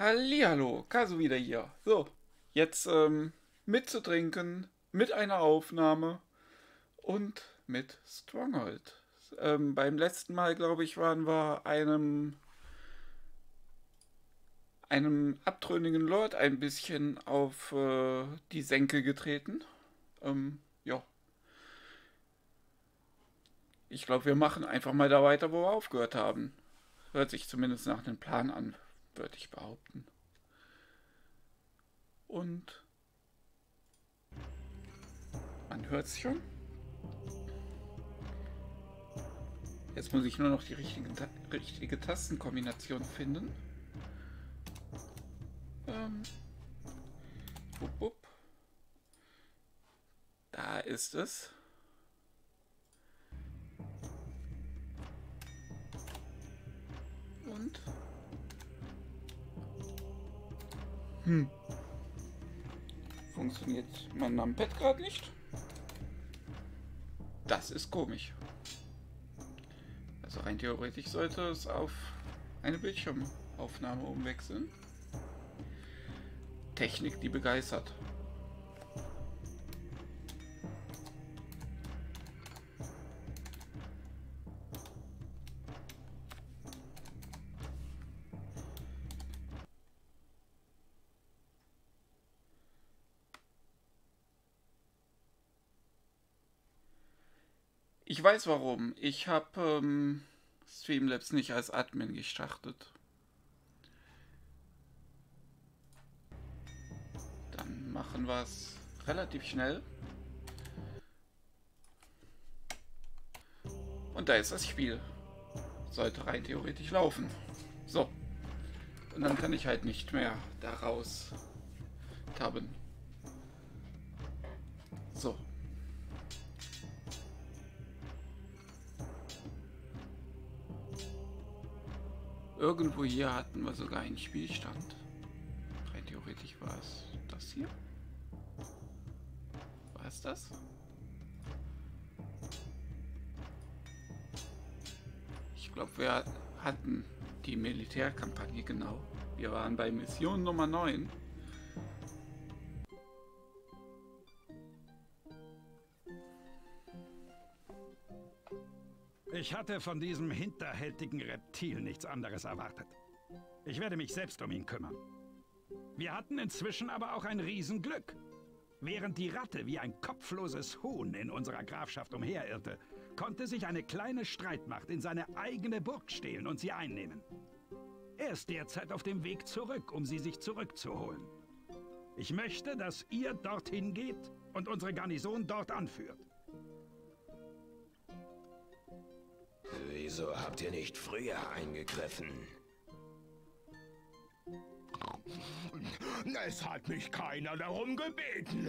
Hallihallo, Kasu wieder hier. So, jetzt mitzutrinken, mit einer Aufnahme und mit Stronghold. Beim letzten Mal, glaube ich, waren wir einem abtrünnigen Lord ein bisschen auf die Senke getreten. Ja, ich glaube, wir machen einfach mal da weiter, wo wir aufgehört haben. Hört sich zumindest nach einem Plan an, würde ich behaupten. Und man hört es schon. Jetzt muss ich nur noch die richtige Tastenkombination finden. Wupp, wupp. Da ist es. Und? Funktioniert mein Numpad gerade nicht? Das ist komisch. Also rein theoretisch sollte es auf eine Bildschirmaufnahme umwechseln. Technik, die begeistert. Ich weiß warum. Ich habe Streamlabs nicht als Admin gestartet. Dann machen wir es relativ schnell. Und da ist das Spiel. Sollte rein theoretisch laufen. So. Und dann kann ich halt nicht mehr daraus tabben. So. Irgendwo hier hatten wir sogar einen Spielstand. Rein theoretisch war es das hier. War es das? Ich glaube, wir hatten die Militärkampagne, genau. Wir waren bei Mission Nummer 9. Ich hatte von diesem hinterhältigen Reptil nichts anderes erwartet. Ich werde mich selbst um ihn kümmern. Wir hatten inzwischen aber auch ein Riesenglück. Während die Ratte wie ein kopfloses Huhn in unserer Grafschaft umherirrte, konnte sich eine kleine Streitmacht in seine eigene Burg stehlen und sie einnehmen. Er ist derzeit auf dem Weg zurück, um sie sich zurückzuholen. Ich möchte, dass ihr dorthin geht und unsere Garnison dort anführt. Wieso habt ihr nicht früher eingegriffen? Es hat mich keiner darum gebeten.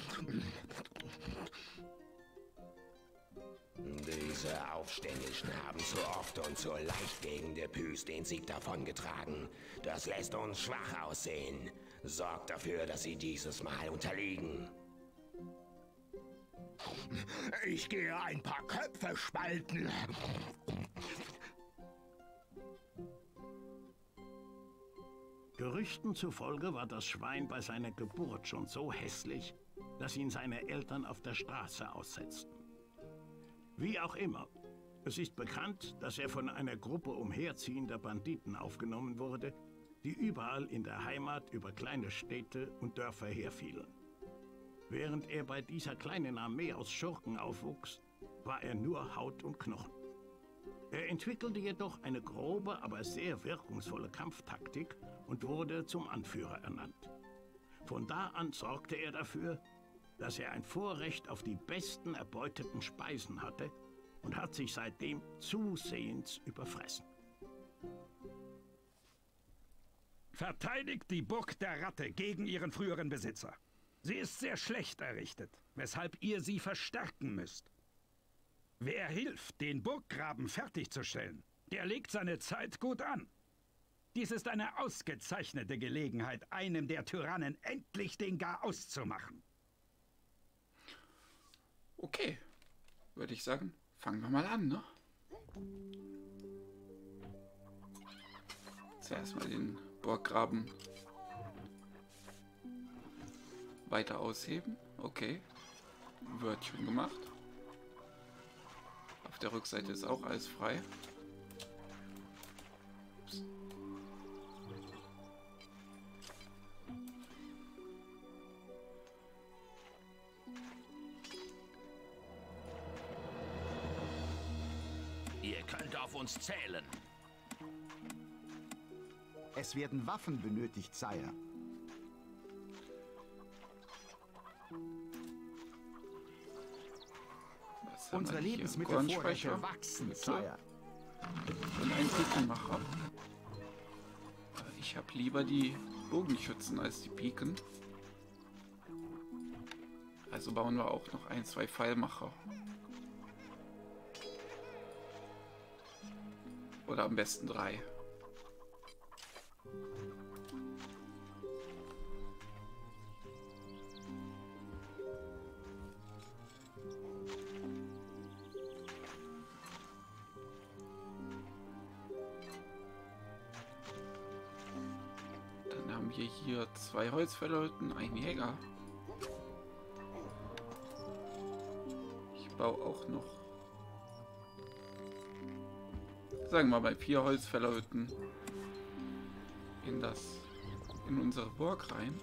Diese Aufständischen haben zu oft und zu leicht gegen Depus den Sieg davongetragen. Das lässt uns schwach aussehen. Sorgt dafür, dass sie dieses Mal unterliegen. Ich gehe ein paar Köpfe spalten. Gerüchten zufolge war das Schwein bei seiner Geburt schon so hässlich, dass ihn seine Eltern auf der Straße aussetzten. Wie auch immer, es ist bekannt, dass er von einer Gruppe umherziehender Banditen aufgenommen wurde, die überall in der Heimat über kleine Städte und Dörfer herfielen. Während er bei dieser kleinen Armee aus Schurken aufwuchs, war er nur Haut und Knochen. Er entwickelte jedoch eine grobe, aber sehr wirkungsvolle Kampftaktik und wurde zum Anführer ernannt. Von da an sorgte er dafür, dass er ein Vorrecht auf die besten erbeuteten Speisen hatte und hat sich seitdem zusehends überfressen. Verteidigt die Burg der Ratte gegen ihren früheren Besitzer. Sie ist sehr schlecht errichtet, weshalb ihr sie verstärken müsst. Wer hilft, den Burggraben fertigzustellen, der legt seine Zeit gut an. Dies ist eine ausgezeichnete Gelegenheit, einem der Tyrannen endlich den Garaus zu machen. Okay, würde ich sagen, fangen wir mal an, ne? Zuerst mal den Burggraben weiter ausheben. Okay. Wird schon gemacht. Auf der Rückseite ist auch alles frei. Ups. Ihr könnt auf uns zählen. Es werden Waffen benötigt, Sire. Unsere Lebensmittelvorräte wachsen, Sire. Und ein Pikenmacher. Ich habe lieber die Bogenschützen als die Piken. Also bauen wir auch noch ein, zwei Pfeilmacher. Oder am besten 3. Dann haben wir hier 2 Holzfällerhütten, ein Jäger. Ich baue auch noch, sagen wir mal, 4 Holzfällerhütten in unsere Burg rein.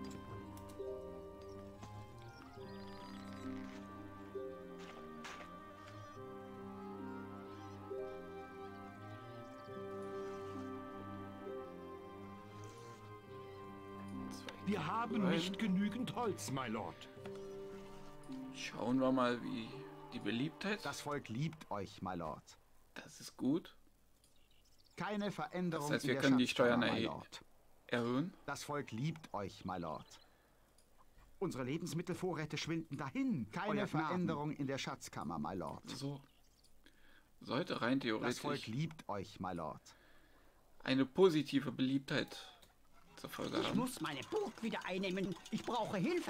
Wir haben nicht genügend Holz, my Lord. Schauen wir mal, wie die Beliebtheit. Das Volk liebt euch, my Lord. Das ist gut. Keine Veränderung Das heißt, in wir der können die Steuern Schatzkammer, my Lord. erhöhen. Das Volk liebt euch, my Lord. Unsere Lebensmittelvorräte schwinden dahin. Keine Veränderung in der Schatzkammer, my Lord. So. Sollte rein Das Volk theoretisch liebt euch, my Lord. eine positive Beliebtheit zur Folge Ich haben. muss meine Burg wieder einnehmen. Ich brauche Hilfe.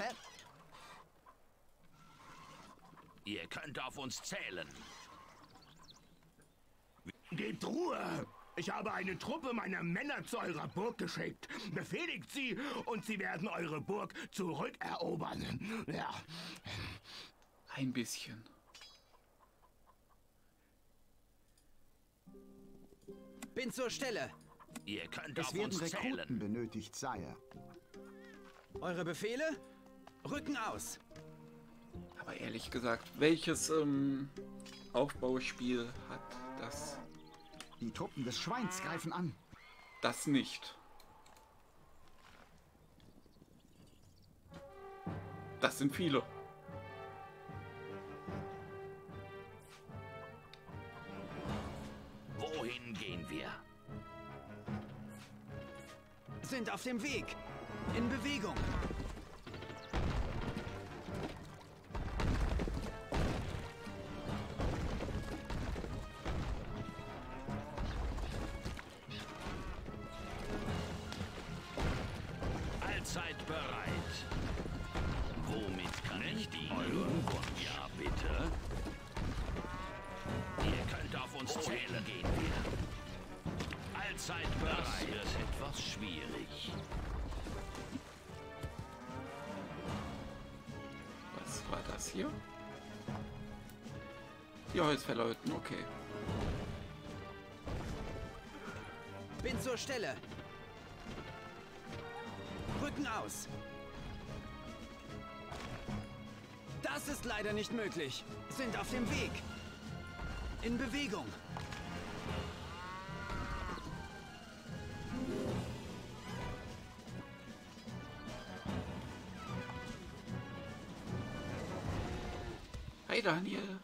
Ihr könnt auf uns zählen. Gebt Ruhe! Ich habe eine Truppe meiner Männer zu eurer Burg geschickt. Befehligt sie und sie werden eure Burg zurückerobern. Ja. Ein bisschen. Bin zur Stelle. Ihr könnt Es auf werden uns Rekruten zählen. benötigt, Sire. Eure Befehle? Rücken aus. Aber ehrlich gesagt, welches Aufbauspiel hat das? Die Truppen des Schweins greifen an. Das nicht. Das sind viele. Wohin gehen wir? Sind auf dem Weg. In Bewegung. Allzeit bereit. Womit kann ich dienen? Euren Wunsch. Ja, bitte. Ihr könnt auf uns zählen. Gehen wir. Allzeit bereit. Das wird etwas schwierig. Was war das hier? Die Holzfällerhütten, okay. Bin zur Stelle. Rücken aus. Das ist leider nicht möglich. Sind auf dem Weg. In Bewegung. Hi Daniel.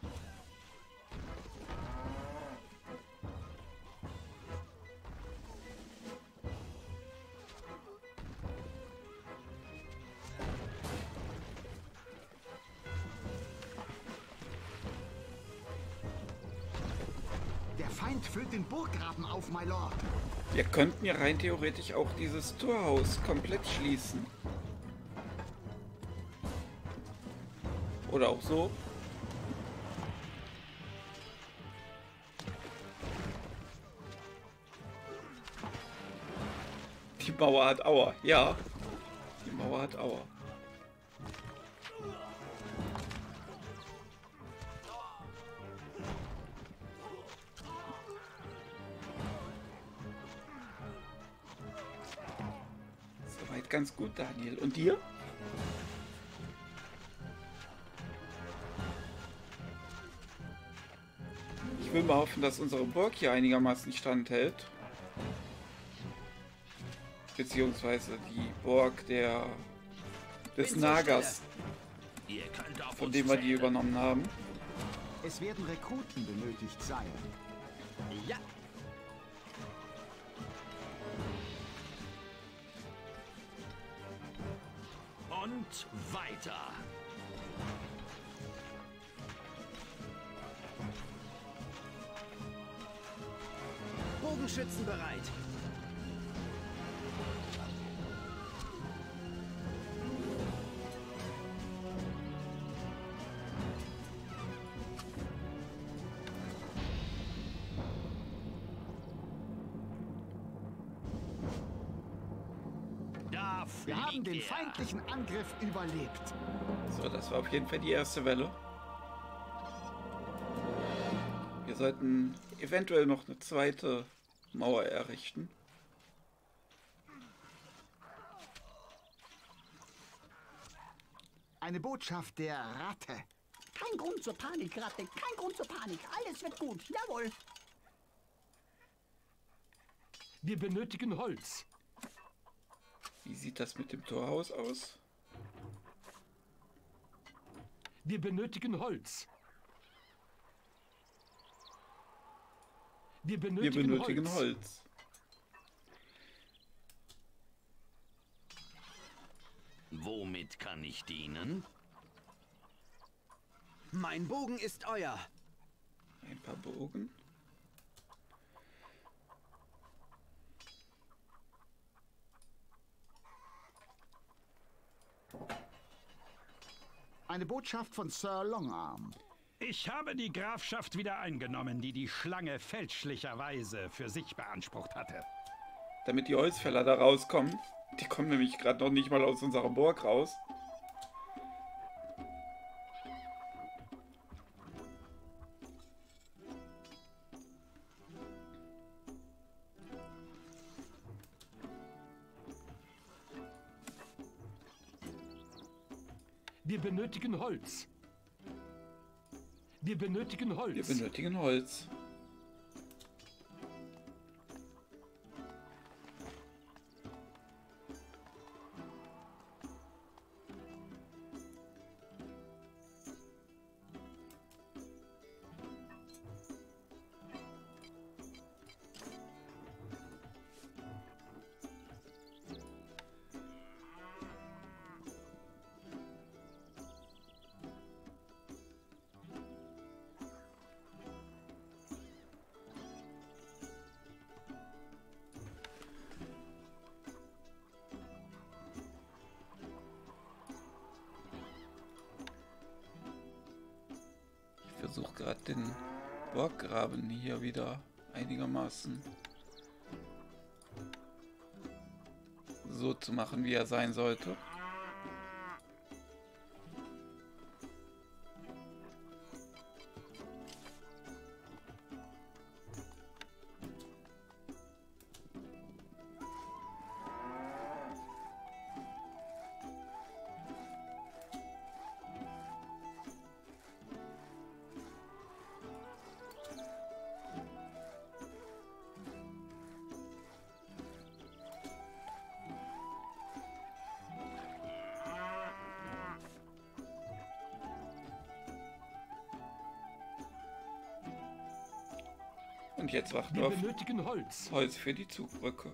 Der Feind füllt den Burggraben auf, my Lord. Wir könnten ja rein theoretisch auch dieses Torhaus komplett schließen. Oder auch so. Mauer hat Aua. Ja, die Mauer hat Aua. Soweit ganz gut, Daniel. Und dir? Ich will mal hoffen, dass unsere Burg hier einigermaßen standhält. Beziehungsweise die Burg des Nagas, von dem wir die übernommen haben. Es werden Rekruten benötigt sein. Ja. Und weiter. Bogenschützen bereit. Wir haben den feindlichen Angriff überlebt. So, das war auf jeden Fall die erste Welle. Wir sollten eventuell noch eine zweite Mauer errichten. Eine Botschaft der Ratte. Kein Grund zur Panik, Ratte. Kein Grund zur Panik. Alles wird gut. Jawohl. Wir benötigen Holz. Wie sieht das mit dem Torhaus aus? Wir benötigen Holz. Wir benötigen Holz. Womit kann ich dienen? Mein Bogen ist euer. Ein paar Bogen. Eine Botschaft von Sir Longarm. Ich habe die Grafschaft wieder eingenommen, die die Schlange fälschlicherweise für sich beansprucht hatte. Damit die Holzfäller da rauskommen. Die kommen nämlich gerade noch nicht mal aus unserer Burg raus. Wir benötigen Holz. Wir benötigen Holz. Wir benötigen Holz. Ich versuche gerade den Burggraben hier wieder einigermaßen so zu machen, wie er sein sollte. Und jetzt warten wir auf benötigen Holz. Holz für die Zugbrücke.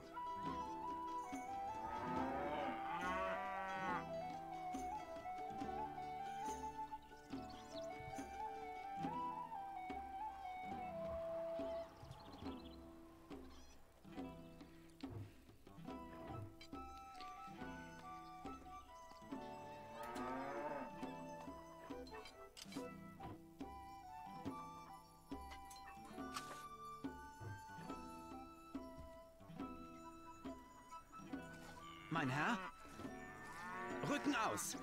Mein Herr? Rücken aus!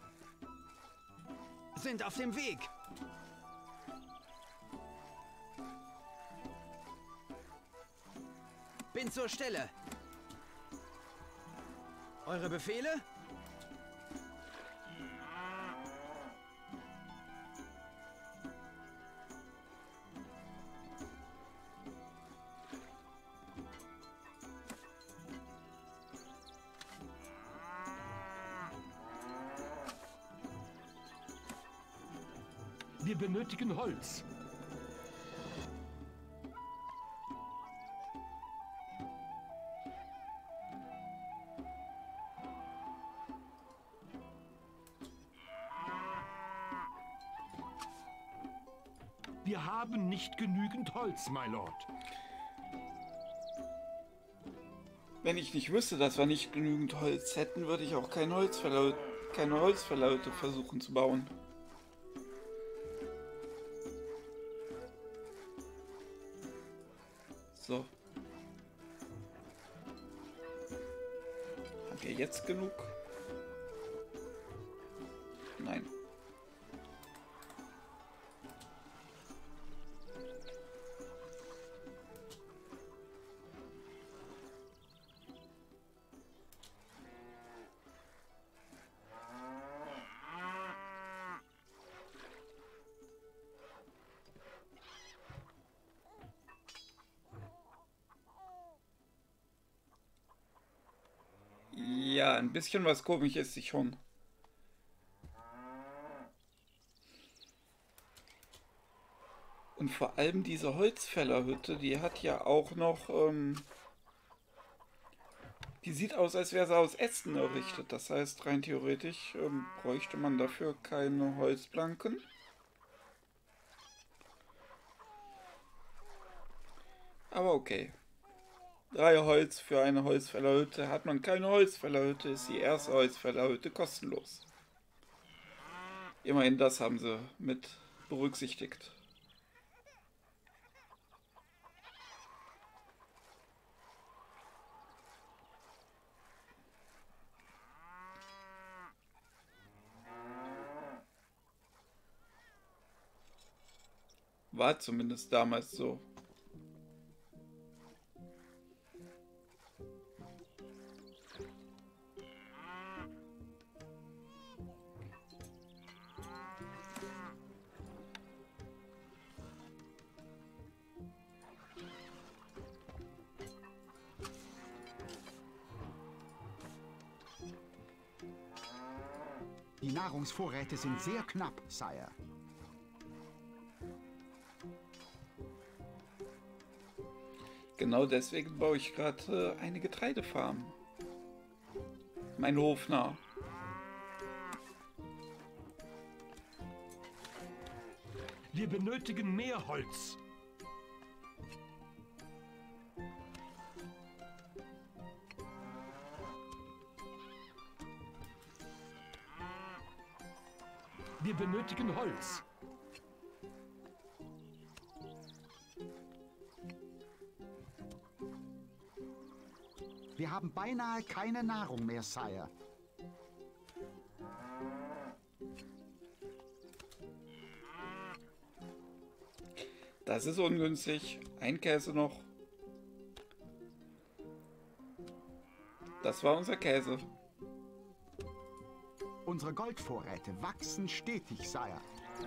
Sind auf dem Weg! Bin zur Stelle! Eure Befehle? Wir benötigen Holz. Wir haben nicht genügend Holz, my Lord. Wenn ich nicht wüsste, dass wir nicht genügend Holz hätten, würde ich auch keine Holzverlaute versuchen zu bauen. So. Haben wir jetzt genug? Nein. Ja, ein bisschen was komisch ist sie schon. Und vor allem diese Holzfällerhütte, die hat ja auch noch, die sieht aus, als wäre sie aus Ästen errichtet. Das heißt, rein theoretisch bräuchte man dafür keine Holzplanken. Aber okay. 3 Holz für eine Holzfällerhütte. Hat man keine Holzfällerhütte, ist die erste Holzfällerhütte kostenlos. Immerhin das haben sie mit berücksichtigt. War zumindest damals so. Die Nahrungsvorräte sind sehr knapp, Sire. Genau deswegen baue ich gerade eine Getreidefarm. Mein Hofnarr. Wir benötigen mehr Holz. Wir benötigen Holz. Wir haben beinahe keine Nahrung mehr, Sire. Das ist ungünstig. Ein Käse noch. Das war unser Käse. Unsere Goldvorräte wachsen stetig, Sire.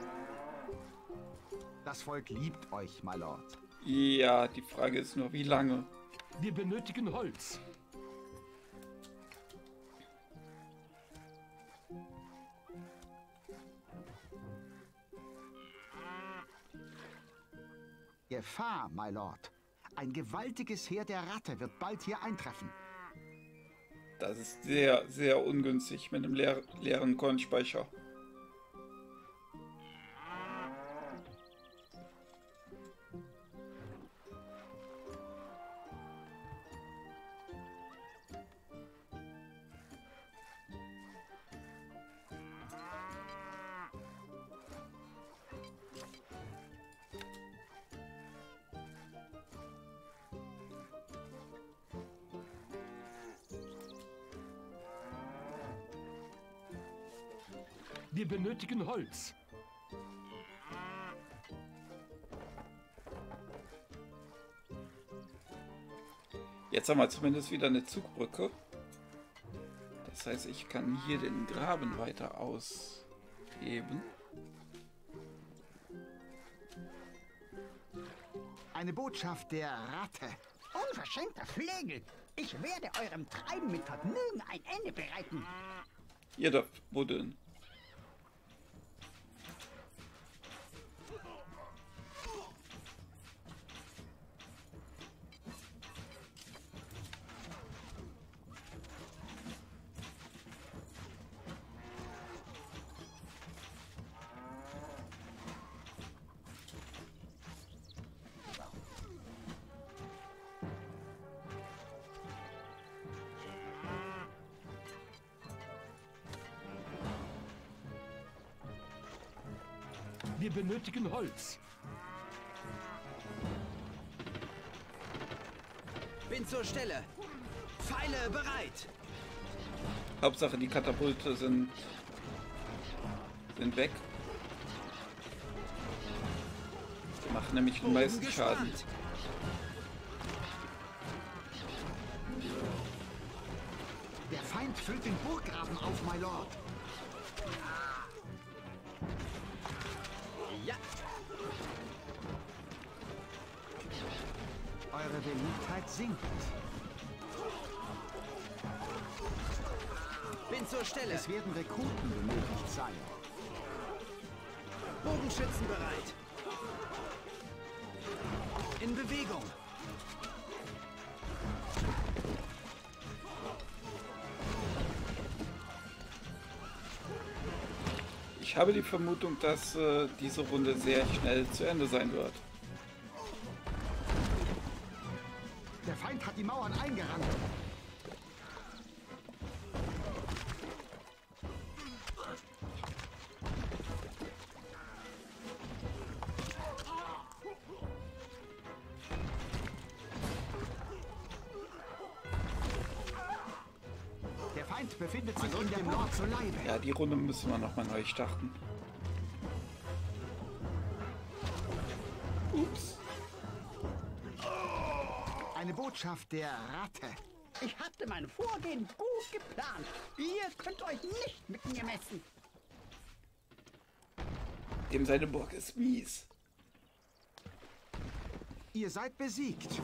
Das Volk liebt euch, my Lord. Ja, die Frage ist nur, wie lange? Wir benötigen Holz. Gefahr, my Lord. Ein gewaltiges Heer der Ratte wird bald hier eintreffen. Das ist sehr, sehr ungünstig mit einem leeren Kornspeicher. Wir benötigen Holz. Jetzt haben wir zumindest wieder eine Zugbrücke. Das heißt, ich kann hier den Graben weiter ausheben. Eine Botschaft der Ratte. Unverschämter Flegel! Ich werde eurem Treiben mit Vergnügen ein Ende bereiten. Ihr dürft buddeln. Wir benötigen Holz. Bin zur Stelle. Pfeile bereit. Hauptsache die Katapulte sind weg. Die machen nämlich den meisten Schaden. Der Feind füllt den Burggraben auf, my Lord. Ja. Eure Beliebtheit sinkt. Bin zur Stelle. Es werden Rekruten benötigt sein. Bogenschützen bereit. In Bewegung. Ich habe die Vermutung, dass diese Runde sehr schnell zu Ende sein wird. Der Feind hat die Mauern eingerannt. Der Feind befindet sich in der Nord zu Leibe. Ja, die Runde müssen wir nochmal neu starten. Ups. Eine Botschaft der Ratte. Ich hatte mein Vorgehen gut geplant. Ihr könnt euch nicht mit mir messen. Dem seine Burg ist mies. Ihr seid besiegt.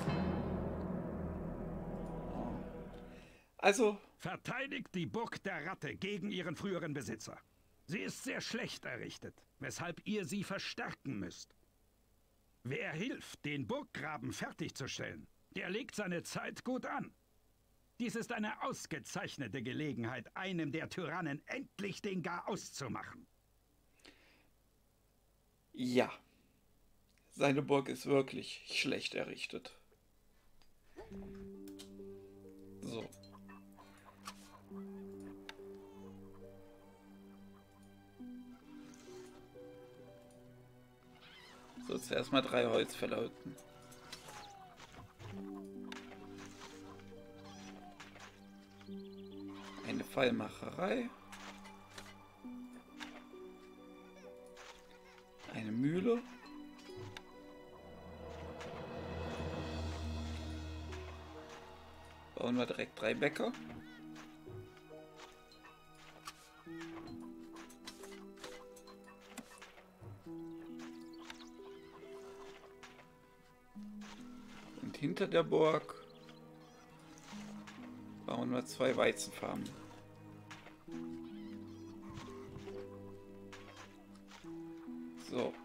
Also, Verteidigt die Burg der Ratte gegen ihren früheren Besitzer. Sie ist sehr schlecht errichtet, weshalb ihr sie verstärken müsst. Wer hilft, den Burggraben fertigzustellen, der legt seine Zeit gut an. Dies ist eine ausgezeichnete Gelegenheit, einem der Tyrannen endlich den Garaus zu machen. ja. Seine Burg ist wirklich schlecht errichtet. So. So, zuerst mal 3 Holz verlauten. Eine Pfeilmacherei. Eine Mühle. Bauen wir direkt 3 Bäcker. Und hinter der Burg bauen wir 2 Weizenfarmen. So.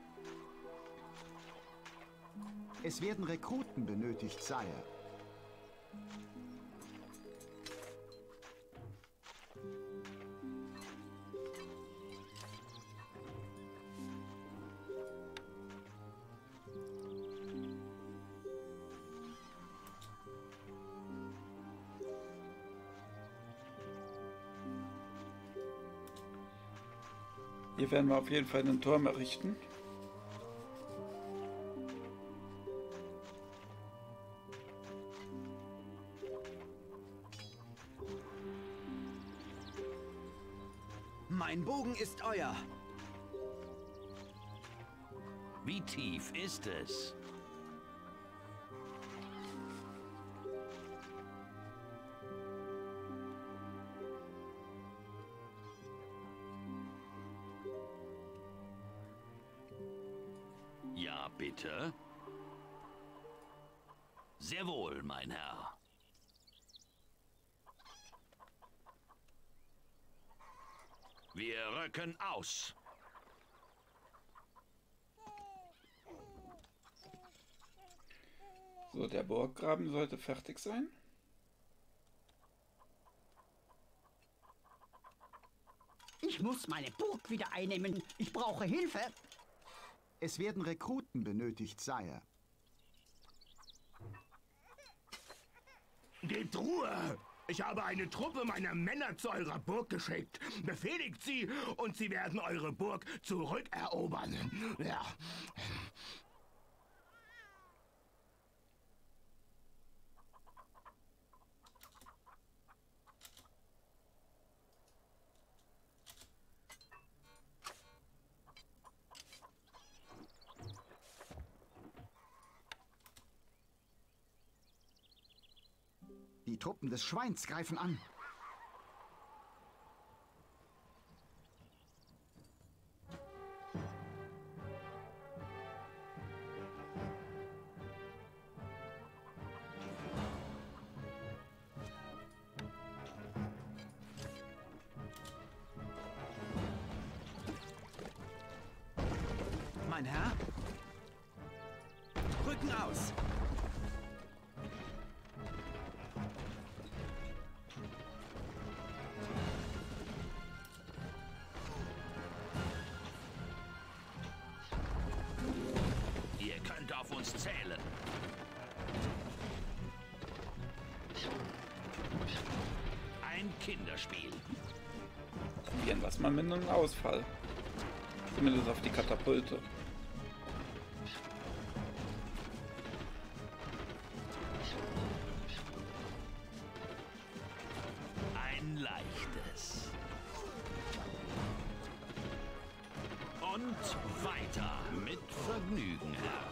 Es werden Rekruten benötigt, Sire. Hier werden wir auf jeden Fall einen Turm errichten. Mein Bogen ist euer. Wie tief ist es? Ja, bitte. Sehr wohl, mein Herr. Wir rücken aus. So, der Burggraben sollte fertig sein. Ich muss meine Burg wieder einnehmen. Ich brauche Hilfe. Es werden Rekruten benötigt, Sire. Gebt Ruhe! Ich habe eine Truppe meiner Männer zu eurer Burg geschickt. Befehligt sie und sie werden eure Burg zurückerobern. Ja. Die Truppen des Schweins greifen an. Mein Herr? Rücken aus! Ihr könnt auf uns zählen. Ein Kinderspiel. Probieren wir es mal mit einem Ausfall. Zumindest auf die Katapulte. Ein leichtes. Und weiter mit Vergnügen, Herr.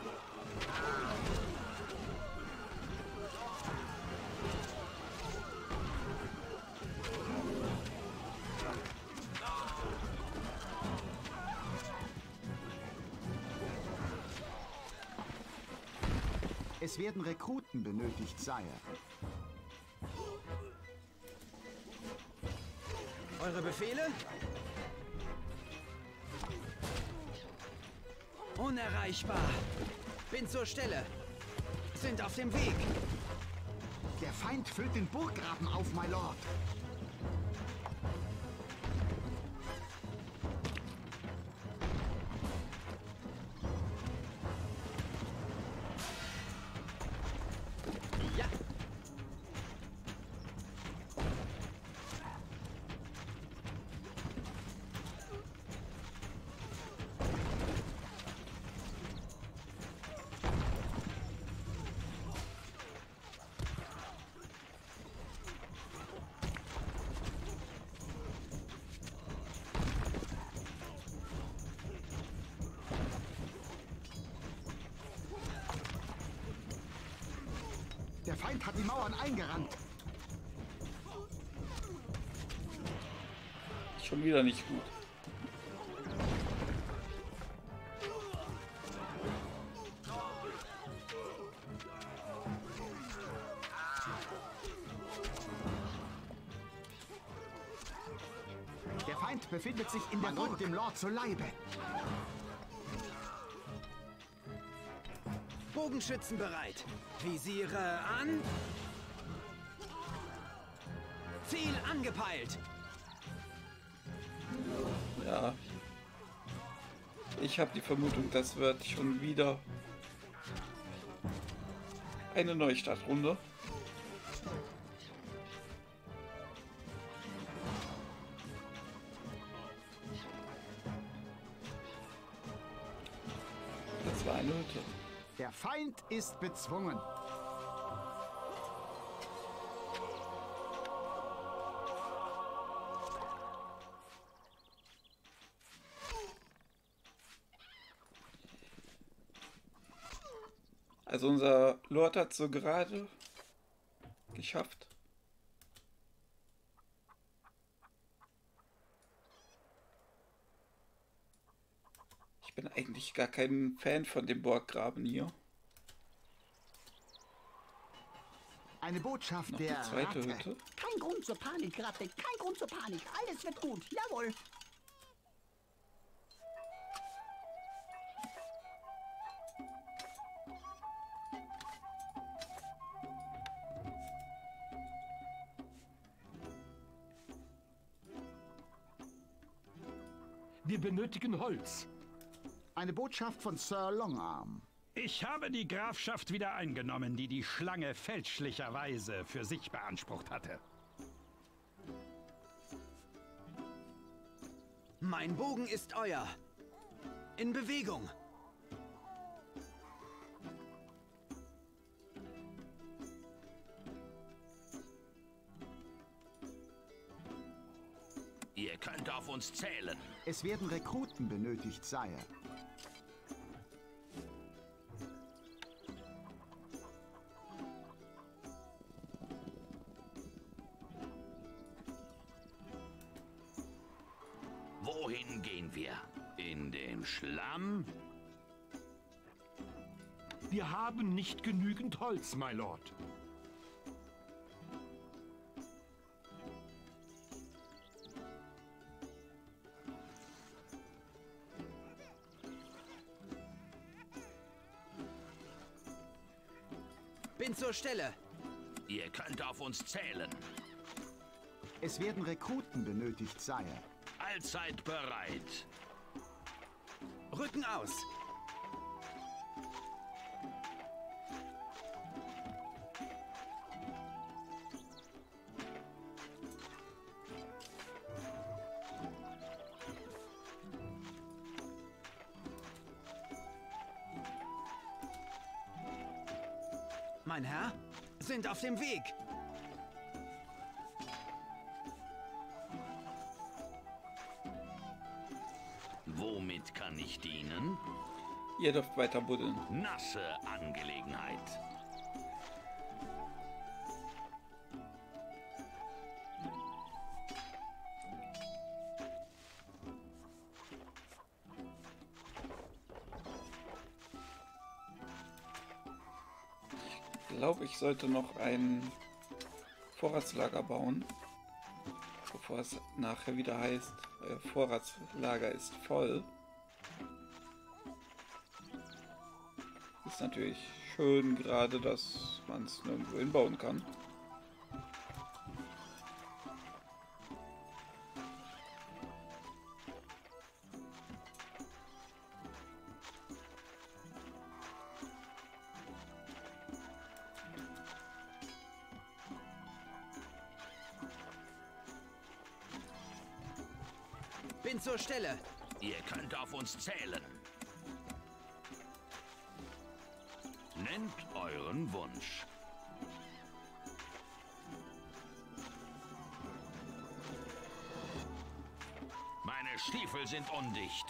Es werden Rekruten benötigt, Sire. Eure Befehle? Unerreichbar. Bin zur Stelle. Sind auf dem Weg. Der Feind füllt den Burggraben auf, my Lord. Ja. Der Feind hat die Mauern eingerannt. Schon wieder nicht gut. Der Feind befindet sich in der Burg dem Lord zu Leibe. Bogenschützen bereit. Visiere an. Ziel angepeilt. Ja. Ich habe die Vermutung, das wird schon wieder eine Neustartrunde. Das war eine Hütte. Der Feind ist bezwungen. Also unser Lord hat so gerade geschafft. Ich bin eigentlich gar kein Fan von dem Burggraben hier. Eine Botschaft Noch der die zweite Ratte. Hütte. Kein Grund zur Panik, Ratte. Kein Grund zur Panik. Alles wird gut. Jawohl. Wir benötigen Holz. Eine Botschaft von Sir Longarm. Ich habe die Grafschaft wieder eingenommen, die die Schlange fälschlicherweise für sich beansprucht hatte. Mein Bogen ist euer. In Bewegung. Ihr könnt auf uns zählen. Es werden Rekruten benötigt, Sire. Wohin gehen wir? In den Schlamm? Wir haben nicht genügend Holz, my Lord. Bin zur Stelle. Ihr könnt auf uns zählen. Es werden Rekruten benötigt, Sire. Allzeit bereit. Rücken aus. Mein Herr, sind auf dem Weg. Womit kann ich dienen? Ihr dürft weiter buddeln. Nasse Angelegenheit. Ich glaube, ich sollte noch ein Vorratslager bauen, bevor es nachher wieder heißt, euer Vorratslager ist voll. Ist natürlich schön gerade, dass man es nirgendwo hinbauen kann. Bin zur Stelle. Ihr könnt auf uns zählen. Nennt euren Wunsch. Meine Stiefel sind undicht.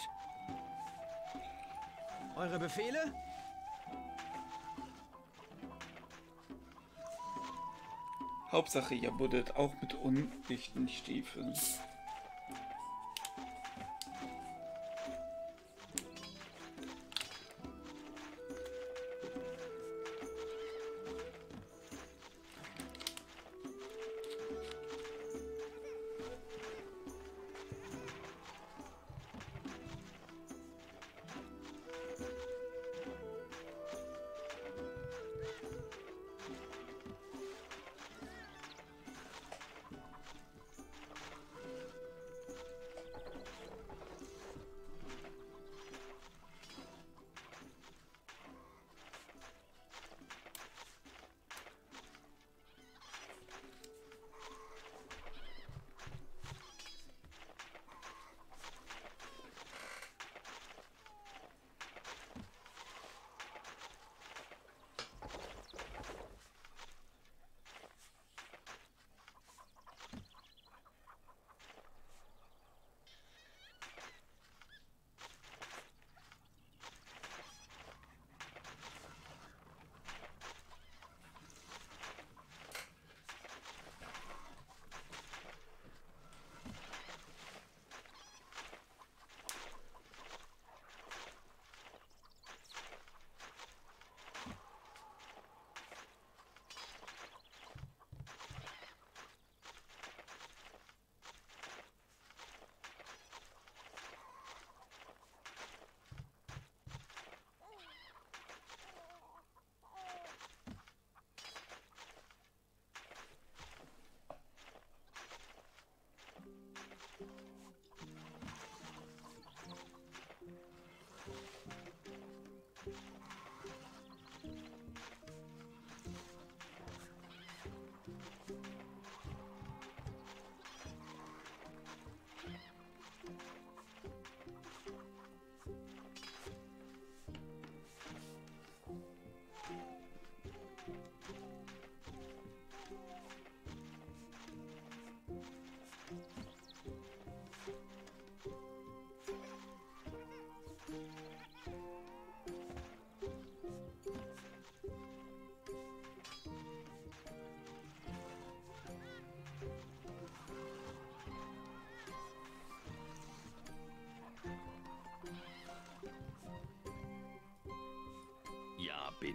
Eure Befehle? Hauptsache, ihr buddelt auch mit undichten Stiefeln.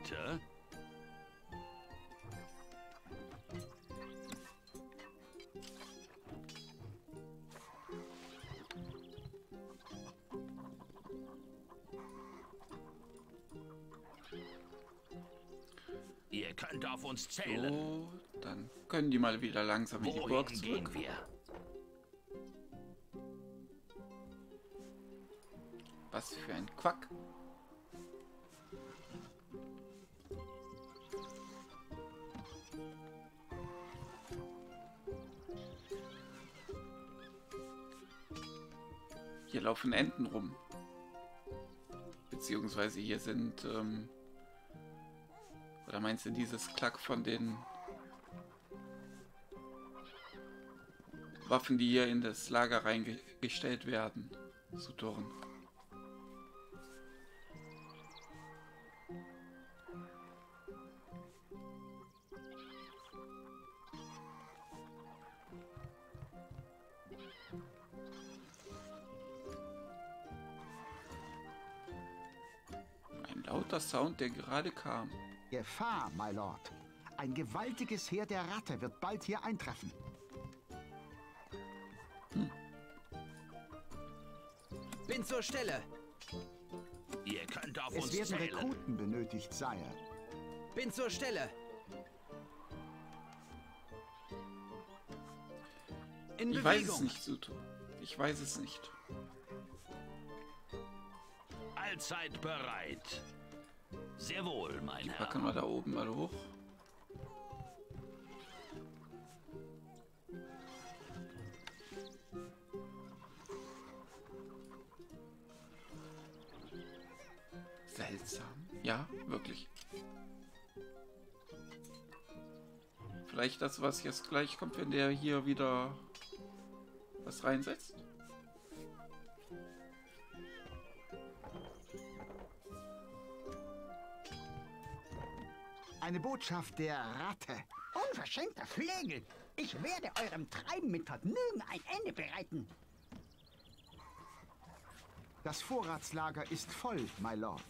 bitte? Ihr könnt auf uns zählen. So, dann können die mal wieder langsam in die Burg Wohin zurück. gehen wir? Was für ein Quack. Hier laufen Enten rum. Beziehungsweise hier sind, oder meinst du dieses Klack von den Waffen, die hier in das Lager reingestellt werden, zu Toren? Ein lauter Sound, der gerade kam. Gefahr, my Lord. Ein gewaltiges Heer der Ratte wird bald hier eintreffen. Bin zur Stelle. Ihr könnt auf Es uns werden zählen. Rekruten benötigt, Sire. Bin zur Stelle. In Ich weiß es Bewegung. nicht, Suto. Ich weiß es nicht. Allzeit bereit. Sehr wohl, mein Herr. Packen wir da oben mal hoch. Seltsam. Ja, wirklich. Vielleicht das, was jetzt gleich kommt, wenn der hier wieder was reinsetzt. Eine Botschaft der Ratte. Unverschämter Flegel! Ich werde eurem Treiben mit Vergnügen ein Ende bereiten. Das Vorratslager ist voll, my Lord.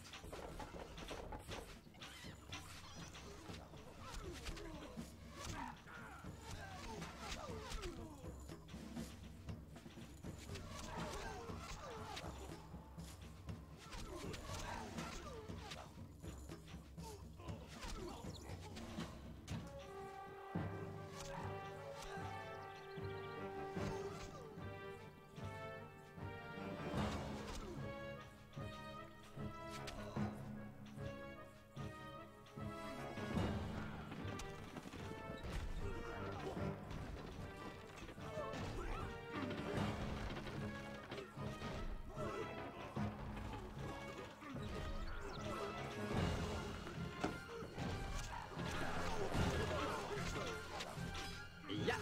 Ja,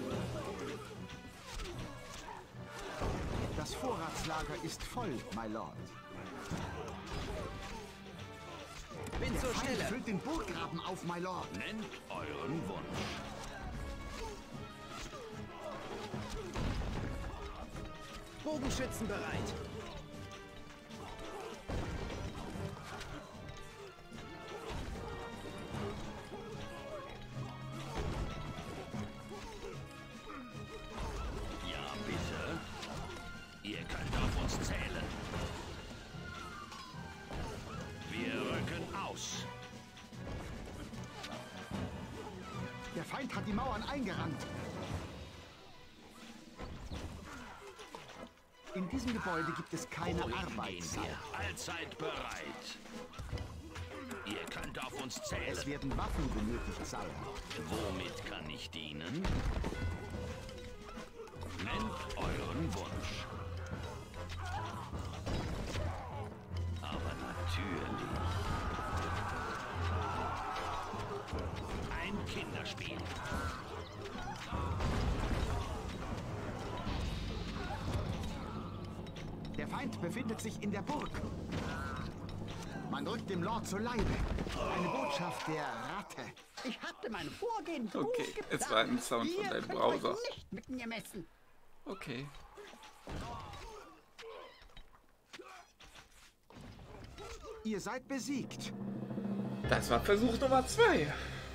Das Vorratslager ist voll, my Lord. bin Der zur Feind Stelle. füllt den Burggraben auf, my Lord. Nennt euren Wunsch. Bogenschützen bereit. Ja, bitte. Ihr könnt auf uns zählen. Wir rücken aus. Der Feind hat die Mauern eingerannt. In diesem Gebäude gibt es keine Wohin gehen Arbeitszeit. wir? Allzeit bereit. Ihr könnt auf uns zählen. Es werden Waffen benötigt, Sire. Womit kann ich dienen? Nennt euren Wunsch. Aber natürlich. Ein Kinderspiel. Der Feind befindet sich in der Burg. Man rückt dem Lord zu Leibe. Eine Botschaft der Ratte. Ich hatte mein Vorgehen gut Okay, geplant. es war ein Sound von Ihr deinem könnt Browser. euch nicht mit mir messen. Okay. Ihr seid besiegt. Das war Versuch Nummer 2.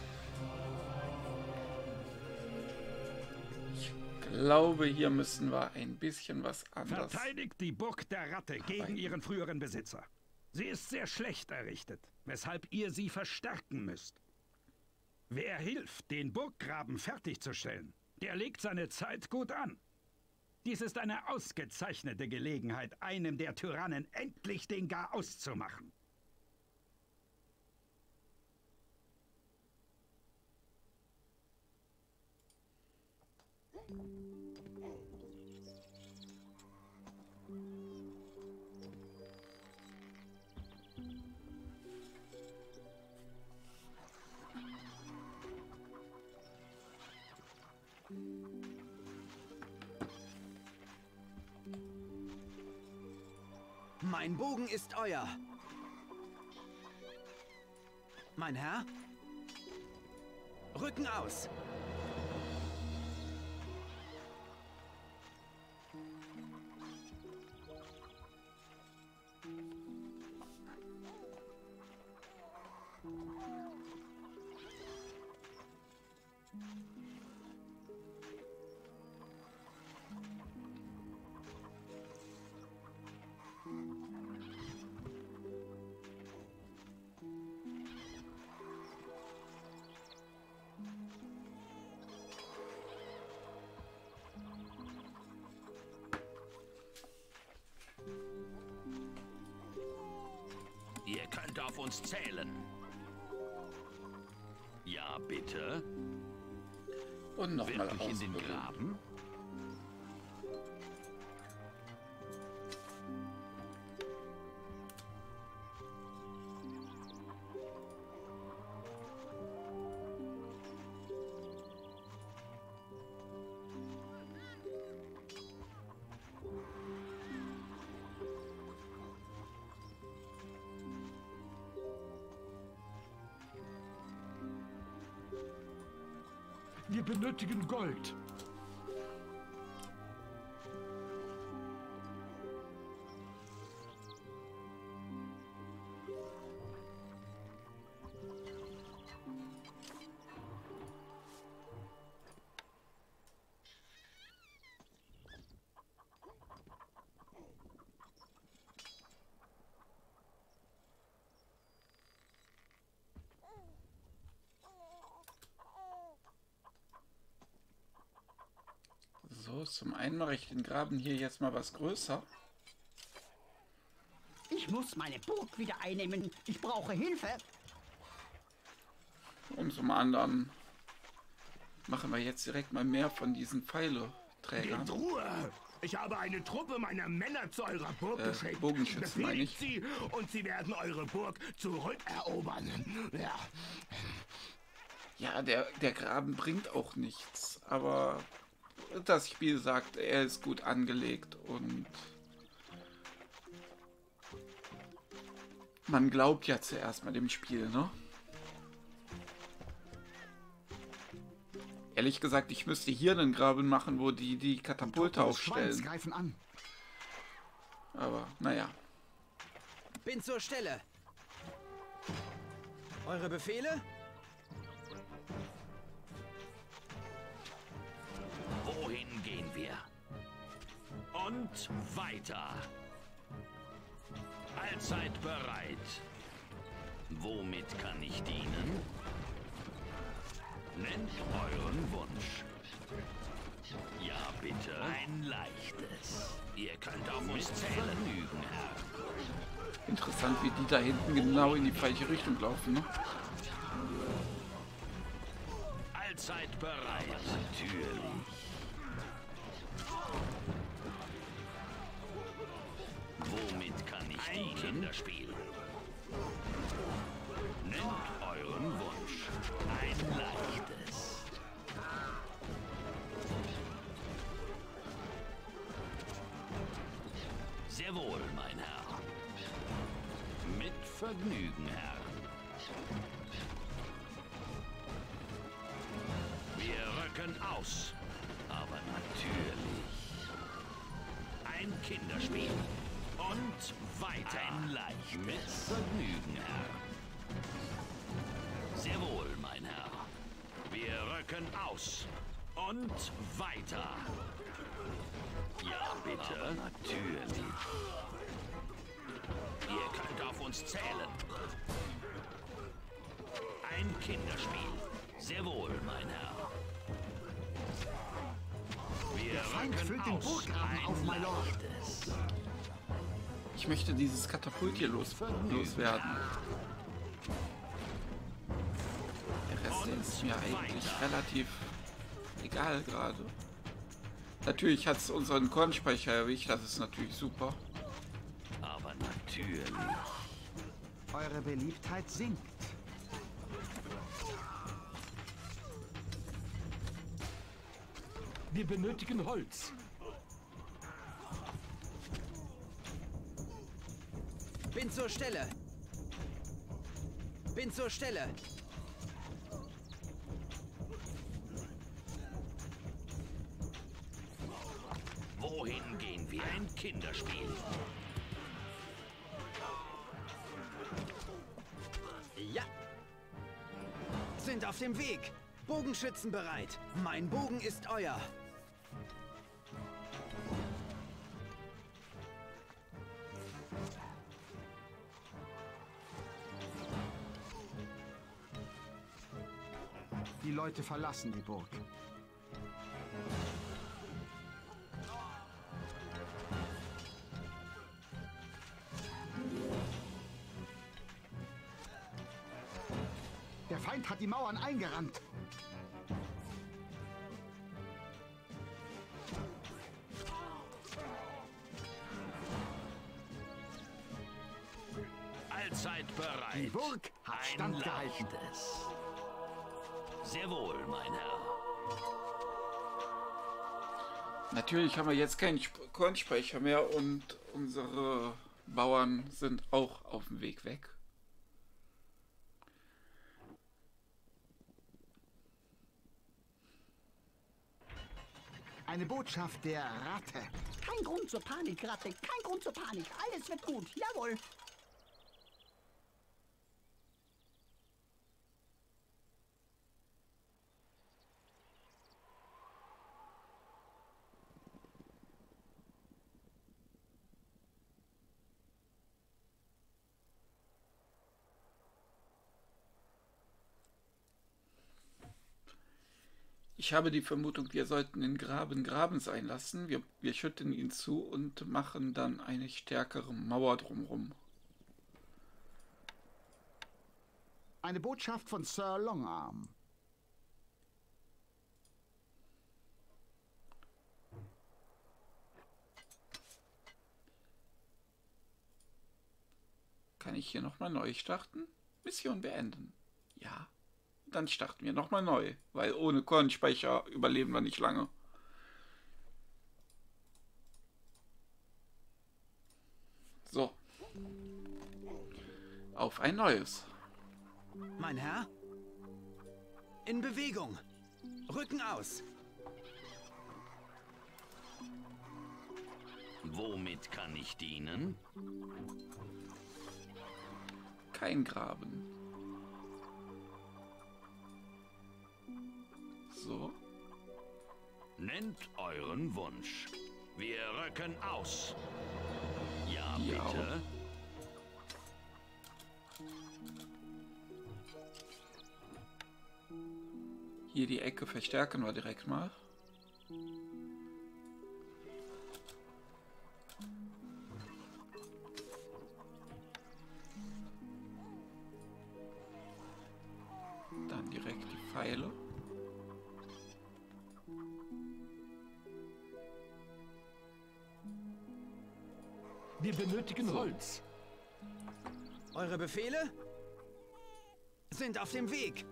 Ich glaube, hier müssen wir ein bisschen was anderes. Verteidigt die Burg der Ratte gegen ihren früheren Besitzer. Sie ist sehr schlecht errichtet, weshalb ihr sie verstärken müsst. Wer hilft, den Burggraben fertigzustellen, der legt seine Zeit gut an. Dies ist eine ausgezeichnete Gelegenheit, einem der Tyrannen endlich den Garaus zu machen. Mein Bogen ist euer. Mein Herr? Rücken aus! Ihr könnt auf uns zählen. Ja, bitte. Und nochmal wirklich in den Graben? Wir benötigen Gold. So, zum einen mache ich den Graben hier jetzt mal was größer. Ich muss meine Burg wieder einnehmen. Ich brauche Hilfe. Und zum anderen machen wir jetzt direkt mal mehr von diesen Pfeileträgern. Gebt Ruhe! Ich habe eine Truppe meiner Männer zu eurer Burg geschickt. Bogenschützen meine ich. Sie und sie werden eure Burg zurückerobern. Ja. Ja, der Graben bringt auch nichts, aber das Spiel sagt, er ist gut angelegt und man glaubt ja zuerst mal dem Spiel, ne? Ehrlich gesagt, ich müsste hier einen Graben machen, wo die Katapulte aufstellen. Greifen an. Aber, naja. Bin zur Stelle. Eure Befehle? Wohin gehen wir? Und weiter. Allzeit bereit. Womit kann ich dienen? Nennt euren Wunsch. Ja, bitte. Ein leichtes. Ihr könnt auf uns zählen, Herr. Interessant, wie die da hinten genau in die falsche Richtung laufen, ne? Allzeit bereit. Natürlich. Womit kann ich dienen? Kinderspiel. Nennt euren Wunsch. Ein leichtes. Sehr wohl, mein Herr. Mit Vergnügen, Herr. Wir rücken aus. Aber natürlich. Ein Kinderspiel. Und weiter. Ein leicht. Mit Vergnügen, Herr. Sehr wohl, mein Herr. Wir rücken aus. Und weiter. Ja, bitte. Aber natürlich. Ihr könnt auf uns zählen. Ein Kinderspiel. Sehr wohl, mein Herr. Der Feind füllt den Burggraben auf, my Lord. Ich möchte dieses Katapult hier loswerden. Der Rest ist mir eigentlich relativ egal gerade. Natürlich hat es unseren Kornspeicher erwischt, das ist natürlich super. Aber natürlich. Eure Beliebtheit sinkt. Wir benötigen Holz. Bin zur Stelle. Bin zur Stelle. Wohin gehen wir? Ein Kinderspiel. Ja. Sind auf dem Weg. Bogenschützen bereit. Mein Bogen ist euer. Die Leute verlassen die Burg. Der Feind hat die Mauern eingerannt. Allzeit bereit. Die Burg hat standgehalten. Sehr wohl, mein Herr. Natürlich haben wir jetzt keinen Kornspeicher mehr und unsere Bauern sind auch auf dem Weg weg. Eine Botschaft der Ratte. Kein Grund zur Panik, Ratte. Kein Grund zur Panik. Alles wird gut. Jawohl. Ich habe die Vermutung, wir sollten den Graben sein lassen. Wir schütten ihn zu und machen dann eine stärkere Mauer drumherum. Eine Botschaft von Sir Longarm. Kann ich hier nochmal neu starten? Mission beenden. Ja. Dann starten wir nochmal neu, weil ohne Kornspeicher überleben wir nicht lange. So. Auf ein neues. Mein Herr? In Bewegung. Rücken aus. Womit kann ich dienen? Kein Graben. So. Nennt euren Wunsch. Wir rücken aus. Ja, bitte. Hier die Ecke verstärken wir direkt mal. Dann direkt die Pfeile. Wir benötigen Holz. Eure Befehle sind auf dem Weg.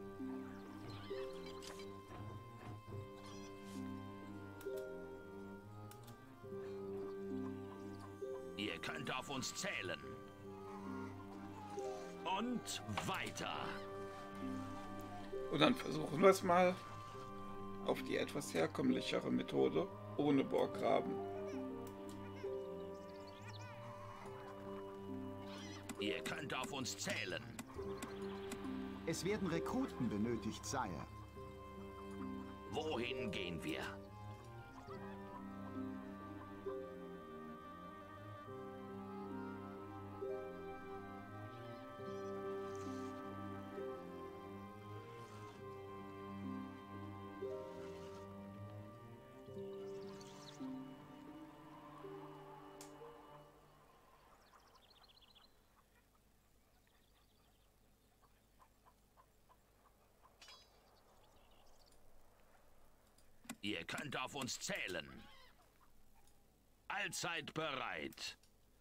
Ihr könnt auf uns zählen. Und weiter. Und dann versuchen wir es mal auf die etwas herkömmlichere Methode ohne Burggraben. Ihr könnt auf uns zählen. Es werden Rekruten benötigt, Sire. Wohin gehen wir? Ihr könnt auf uns zählen. Allzeit bereit.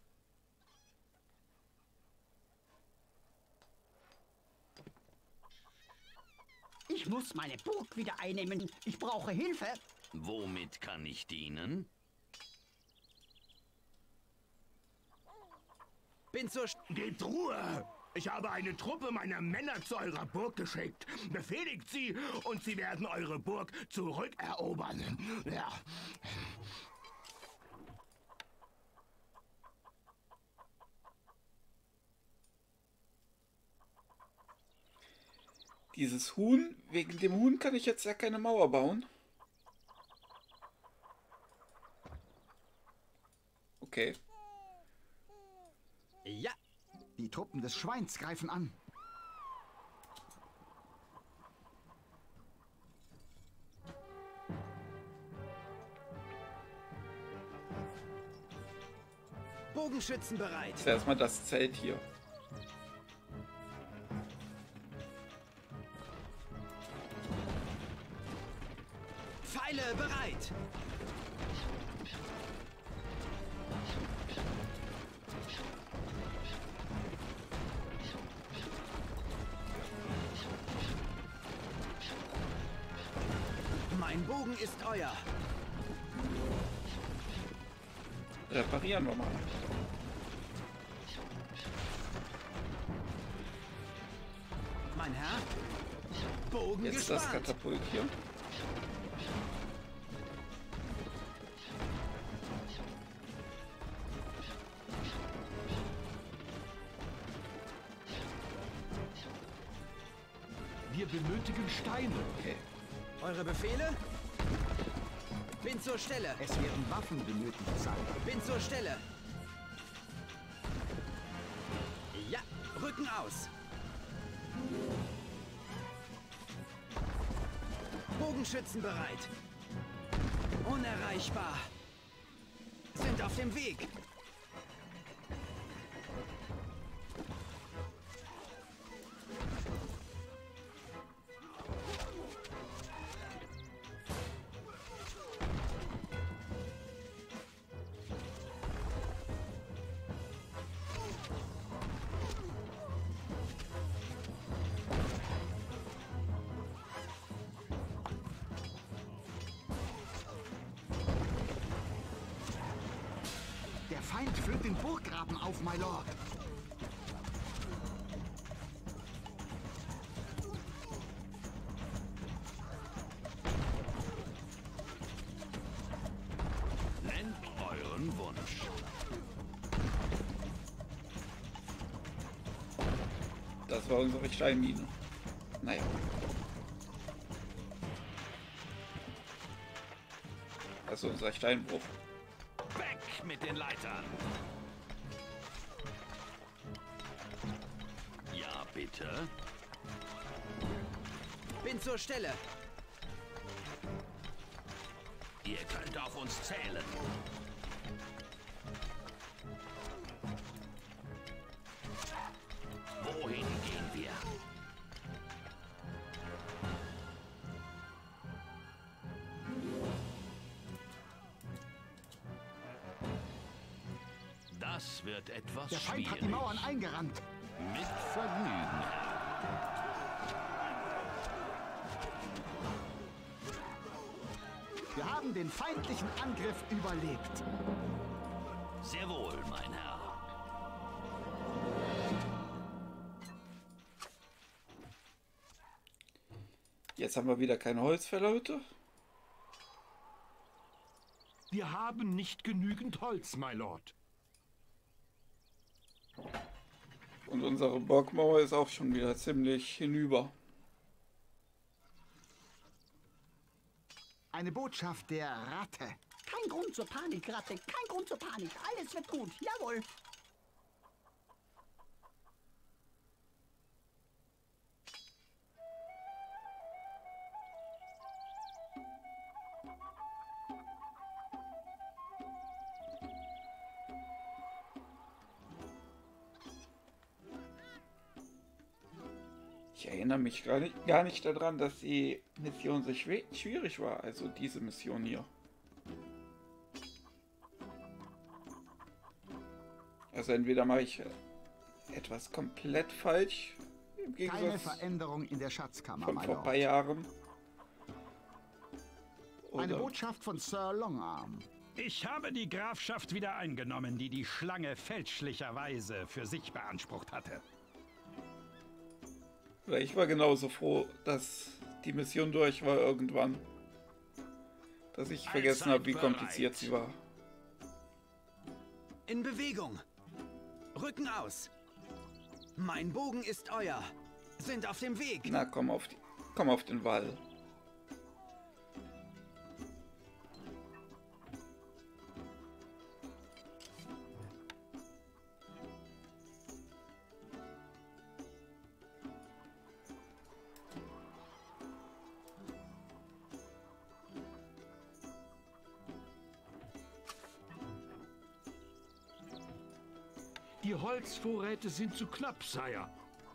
Ich muss meine Burg wieder einnehmen. Ich brauche Hilfe. Womit kann ich dienen? Bin zur... Gebt Ruhe! Ich habe eine Truppe meiner Männer zu eurer Burg geschickt. Befehligt sie und sie werden eure Burg zurückerobern. Ja. Dieses Huhn, wegen dem Huhn kann ich jetzt ja keine Mauer bauen. Okay. Ja. Die Truppen des Schweins greifen an. Bogenschützen bereit. Jetzt erstmal das Zelt hier. Pfeile bereit. Mein Bogen ist euer. Reparieren wir mal. Mein Herr. Bogen jetzt gespannt. Das Katapult hier. Wir benötigen Steine. Okay. Eure Befehle? Bin zur Stelle. Es werden Waffen benötigt, Sire. Bin zur Stelle. Ja, Rücken aus. Bogenschützen bereit. Unerreichbar. Sind auf dem Weg. Der Feind füllt den Burggraben auf, my Lord. Nennt euren Wunsch. Das war unsere Steinmine. Naja. Also unser Steinbruch. Weg mit den Leitern. Ja, bitte. Bin zur Stelle. Ihr könnt auf uns zählen. Wohin gehen wir? Das wird etwas Der Feind hat die schwierig. Mauern eingerannt. Mit Vergnügen. Wir haben den feindlichen Angriff überlebt. Sehr wohl, mein Herr. Jetzt haben wir wieder keine Holzfällerhütte. Wir haben nicht genügend Holz, my Lord. Und unsere Burgmauer ist auch schon wieder ziemlich hinüber. Eine Botschaft der Ratte. Kein Grund zur Panik, Ratte. Kein Grund zur Panik. Alles wird gut. Jawohl. Ich erinnere mich gar nicht daran, dass die Mission so schwierig war. Also diese Mission hier. Also entweder mache ich etwas komplett falsch, im Gegensatz Keine Veränderung in der Schatzkammer, von mein vor ein paar Lord. Jahren. Eine Oder Botschaft von Sir Longarm. Ich habe die Grafschaft wieder eingenommen, die die Schlange fälschlicherweise für sich beansprucht hatte. ich war genauso froh, dass die Mission durch war irgendwann. Dass ich vergessen habe, wie kompliziert sie war. In Bewegung. Rücken aus. Mein Bogen ist euer. Sind auf dem Weg. Na, komm auf den Wall. Die Holzvorräte sind zu knapp, Sire.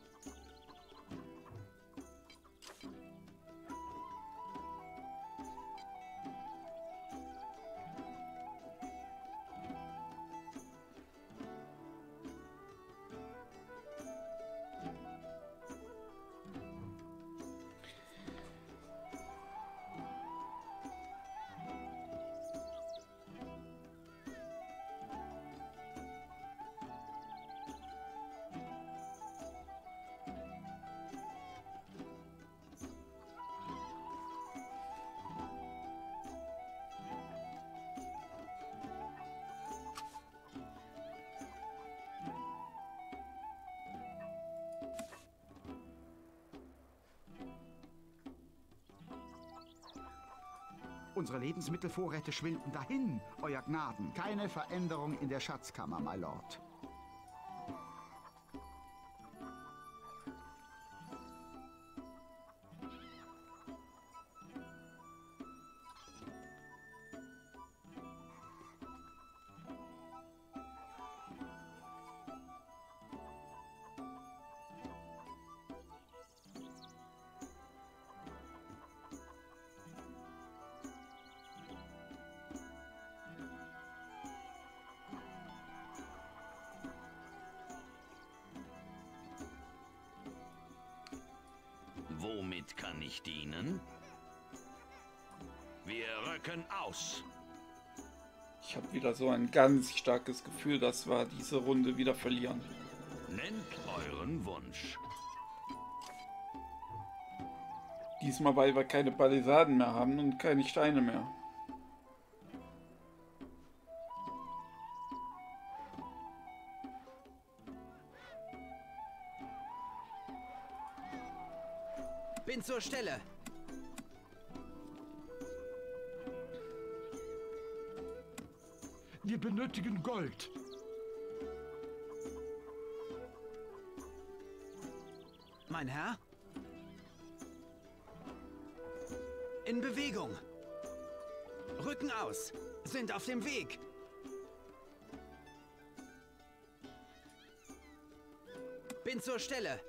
Unsere Lebensmittelvorräte schwinden dahin, Euer Gnaden. Keine Veränderung in der Schatzkammer, my Lord. Womit kann ich dienen? Wir rücken aus. Ich habe wieder so ein ganz starkes Gefühl, dass wir diese Runde wieder verlieren. Nennt euren Wunsch. Diesmal, weil wir keine Palisaden mehr haben und keine Steine mehr. Bin zur Stelle. Wir benötigen Gold. Mein Herr? In Bewegung. Rücken aus. Sind auf dem Weg. Bin zur Stelle.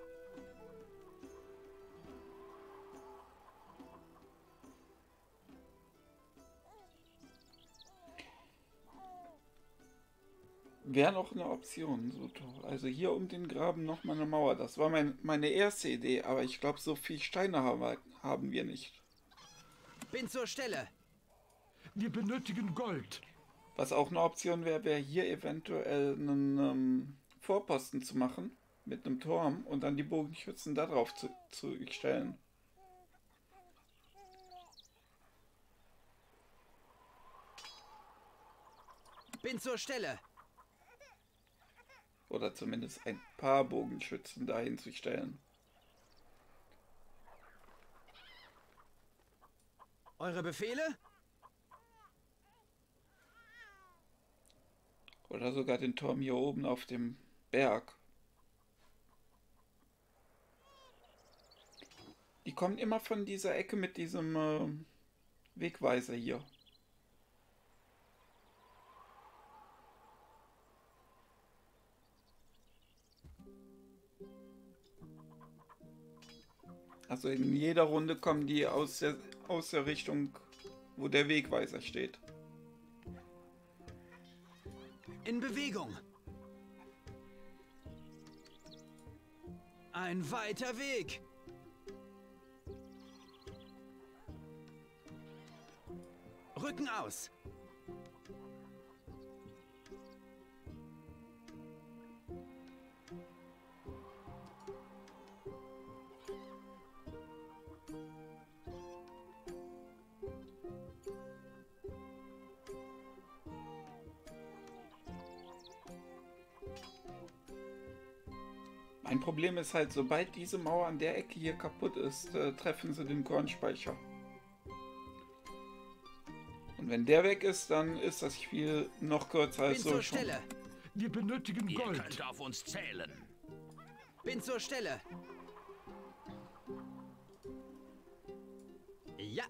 Wäre noch eine Option. So toll. Also hier um den Graben nochmal eine Mauer. Das war meine erste Idee, aber ich glaube, so viel Steine haben wir nicht. Bin zur Stelle. Wir benötigen Gold. Was auch eine Option wäre, wäre hier eventuell einen Vorposten zu machen mit einem Turm und dann die Bogenschützen da drauf zu stellen. Bin zur Stelle. Oder zumindest ein paar Bogenschützen dahin zu stellen. Eure Befehle? Oder sogar den Turm hier oben auf dem Berg. Die kommen immer von dieser Ecke mit diesem Wegweiser hier. Also in jeder Runde kommen die aus der Richtung, wo der Wegweiser steht. In Bewegung. Ein weiter Weg. Rücken aus. Mein Problem ist halt, sobald diese Mauer an der Ecke hier kaputt ist, treffen sie den Kornspeicher. Und wenn der weg ist, dann ist das Spiel noch kürzer als so schon. Wir benötigen Gold. Ihr könnt auf uns zählen. Bin zur Stelle. Ja.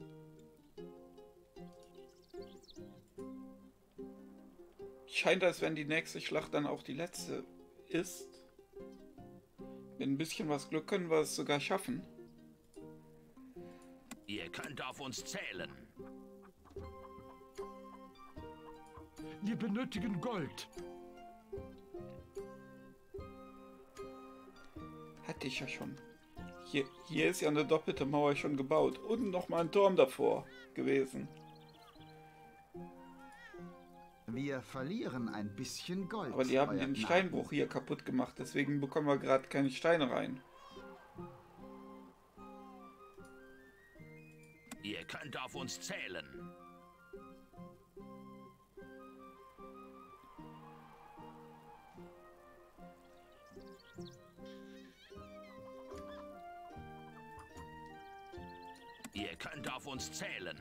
Scheint, als wenn die nächste Schlacht dann auch die letzte ist. Mit ein bisschen was Glück können wir es sogar schaffen. Ihr könnt auf uns zählen. Wir benötigen Gold. Hatte ich ja schon. Hier ist ja eine doppelte Mauer schon gebaut. Und nochmal ein Turm davor gewesen. Wir verlieren ein bisschen Gold. Aber die haben den Steinbruch hier kaputt gemacht. Deswegen bekommen wir gerade keine Steine rein. Ihr könnt auf uns zählen. Ihr könnt auf uns zählen.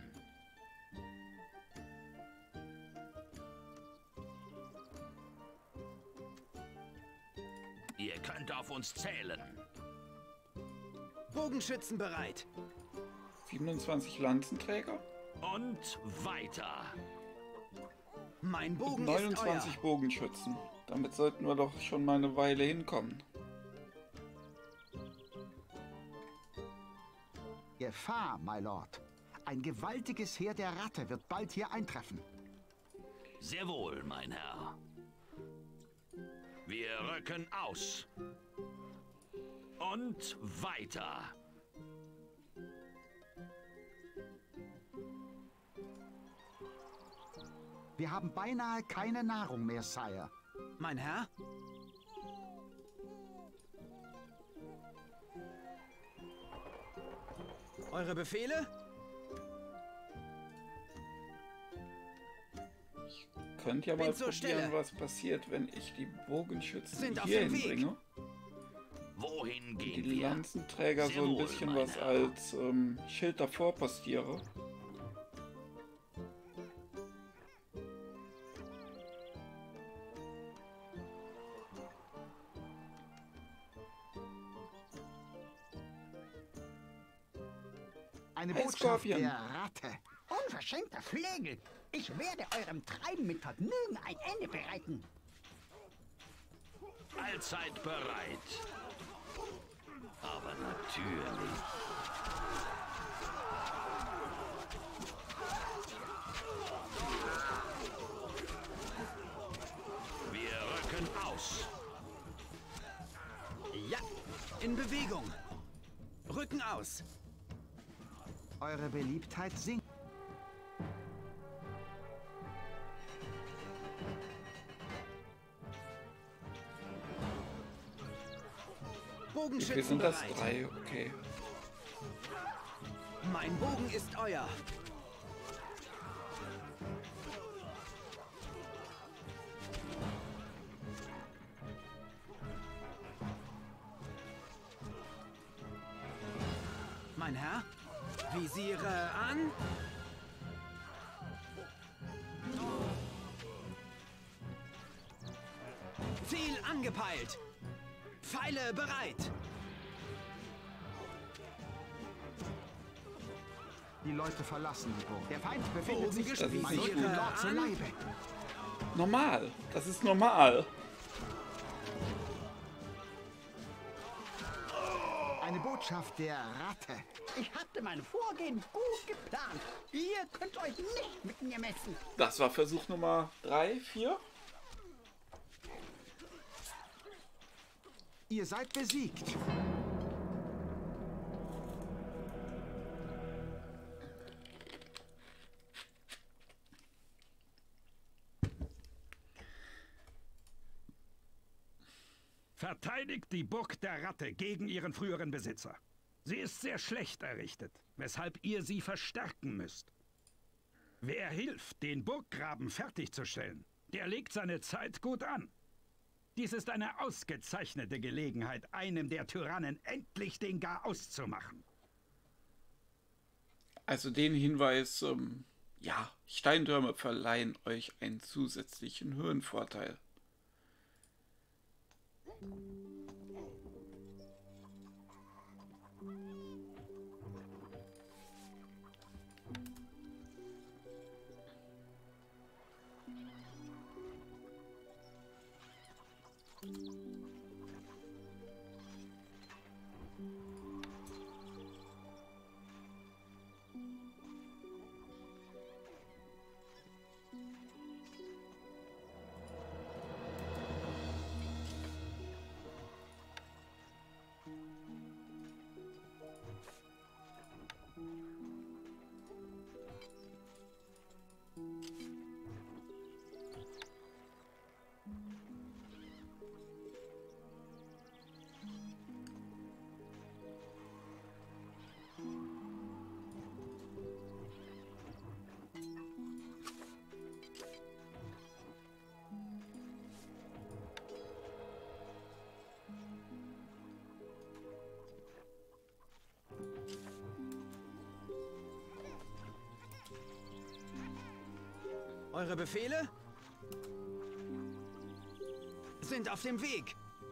Ihr könnt auf uns zählen. Bogenschützen bereit. 27 Lanzenträger. Und weiter. Mein Bogen 29 ist euer. Bogenschützen. Damit sollten wir doch schon mal eine Weile hinkommen. Gefahr, my Lord. Ein gewaltiges Heer der Ratte wird bald hier eintreffen. Sehr wohl, mein Herr. Wir rücken aus. Und weiter. Wir haben beinahe keine Nahrung mehr, Sire. Mein Herr? Eure Befehle? Ich könnte ja mal probieren, was passiert, wenn ich die Bogenschützen hier hinbringe. Wohin gehen die Lanzenträger so ein bisschen was als Schild davor postiere. Eine Botschaft der Ratte. Unverschämter Flegel. Ich werde eurem Treiben mit Vergnügen ein Ende bereiten. Allzeit bereit. Aber natürlich. Wir rücken aus. Ja, in Bewegung. Rücken aus. Eure Beliebtheit sinkt. Wir sind das 3, okay. Mein Bogen ist euer. Mein Herr, visiere an. Ziel angepeilt. Pfeile bereit. Die Leute verlassen die Burg. Der Feind befindet Bogen sich gespielt. mein Lord zu Leibe. Normal. Das ist normal. Eine Botschaft der Ratte. Ich hatte mein Vorgehen gut geplant. Ihr könnt euch nicht mit mir messen. Das war Versuch Nummer 3, 4. Ihr seid besiegt. Verteidigt die Burg der Ratte gegen ihren früheren Besitzer. Sie ist sehr schlecht errichtet, weshalb ihr sie verstärken müsst. Wer hilft, den Burggraben fertigzustellen, der legt seine Zeit gut an. Dies ist eine ausgezeichnete Gelegenheit, einem der Tyrannen endlich den Garaus zu machen. Also den Hinweis, ja, Steintürme verleihen euch einen zusätzlichen Höhenvorteil. Eure Befehle sind auf dem Weg.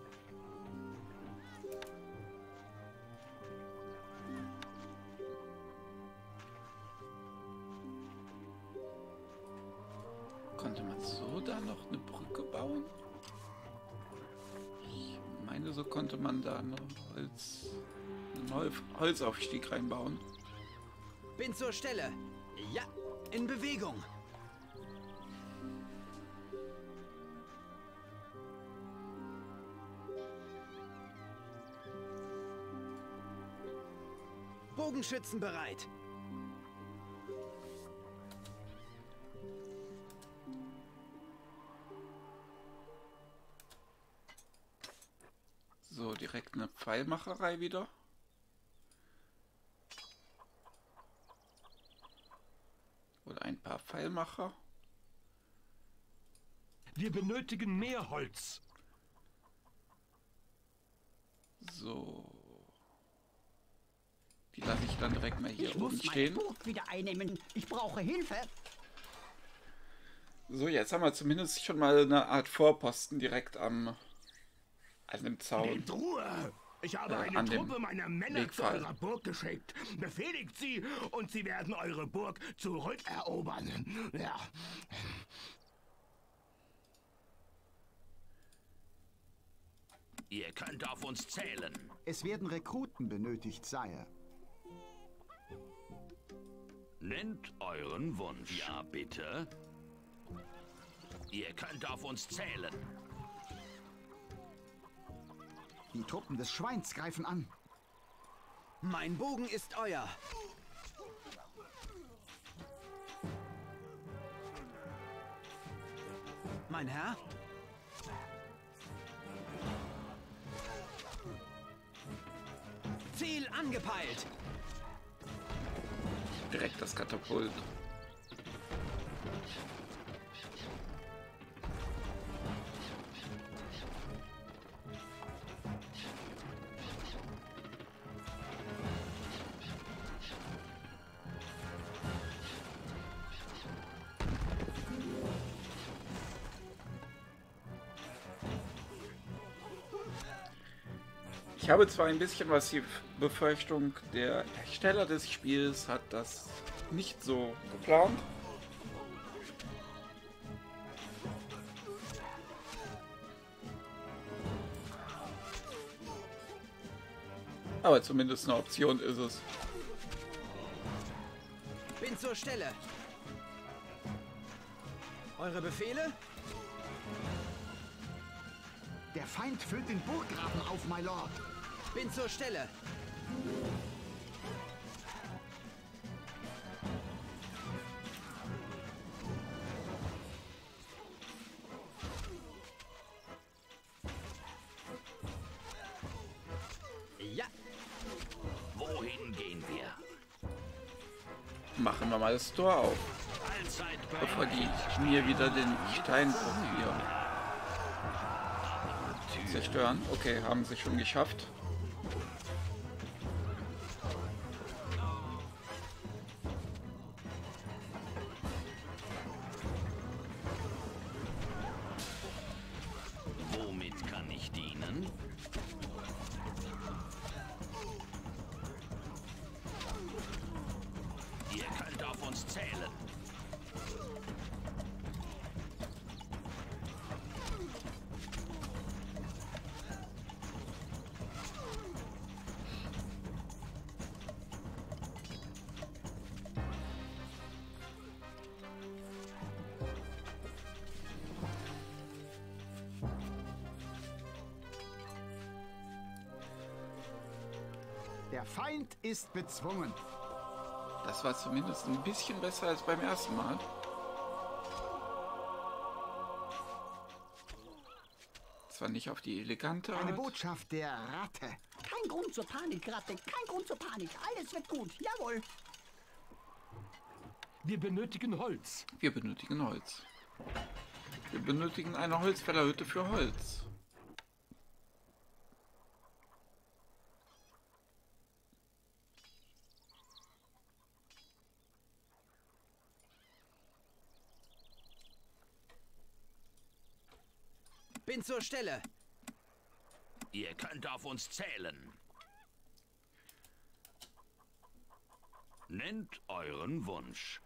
Konnte man so da noch eine Brücke bauen? Ich meine, so konnte man da einen Holzaufstieg reinbauen. Bin zur Stelle. Ja, in Bewegung. Bogenschützen bereit. So, direkt eine Pfeilmacherei wieder. Oder ein paar Pfeilmacher. Wir benötigen mehr Holz. So. Die lasse ich dann direkt mal hier Ich oben muss meine stehen. Burg wieder einnehmen. Ich brauche Hilfe. So, jetzt haben wir zumindest schon mal eine Art Vorposten direkt an dem Zaun. Nehmt Ruhe! Ich habe eine Truppe meiner Männer zu eurer Burg geschickt. Befehligt sie und sie werden eure Burg zurückerobern. Ja. Ihr könnt auf uns zählen. Es werden Rekruten benötigt, Sire. Nennt euren Wunsch. Ja, bitte. Ihr könnt auf uns zählen. Die Truppen des Schweins greifen an. Mein Bogen ist euer. Mein Herr? Ziel angepeilt. Direkt das Katapult. Ich habe zwar ein bisschen was die Befürchtung, der Ersteller des Spiels hat das nicht so geplant. Aber zumindest eine Option ist es. Bin zur Stelle. Eure Befehle? Der Feind füllt den Burggraben auf, my Lord. Bin zur Stelle. Ja. Wohin gehen wir? Machen wir mal das Tor auf, bevor die mir wieder den Steinbruch hier zerstören. Okay, haben sie schon geschafft. Womit kann ich dienen? Ihr könnt auf uns zählen. Der Feind ist bezwungen. Das war zumindest ein bisschen besser als beim ersten Mal. Zwar nicht auf die elegante Eine Art. Botschaft der Ratte. Kein Grund zur Panik, Ratte. Kein Grund zur Panik. Alles wird gut. Jawohl. Wir benötigen Holz. Wir benötigen Holz. Wir benötigen eine Holzfällerhütte für Holz. Bin zur Stelle. Ihr könnt auf uns zählen. Nennt euren Wunsch.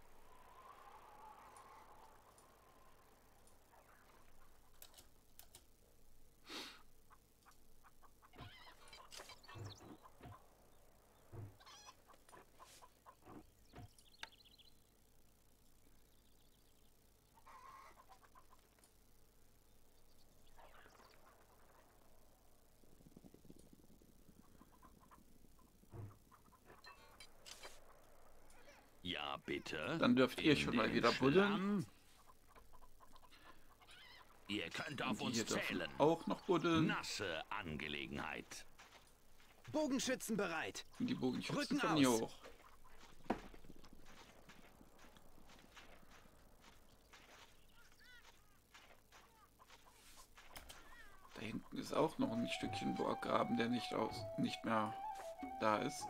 Ja, bitte. Dann dürft ihr schon mal wieder buddeln. Ihr könnt auf Die uns hier dürfen zählen. auch noch buddeln. Nasse Angelegenheit. Bogenschützen bereit. Und die Bogenschützen Rücken kommen hier aus. hoch. Da hinten ist auch noch ein Stückchen Burggraben, der nicht mehr da ist.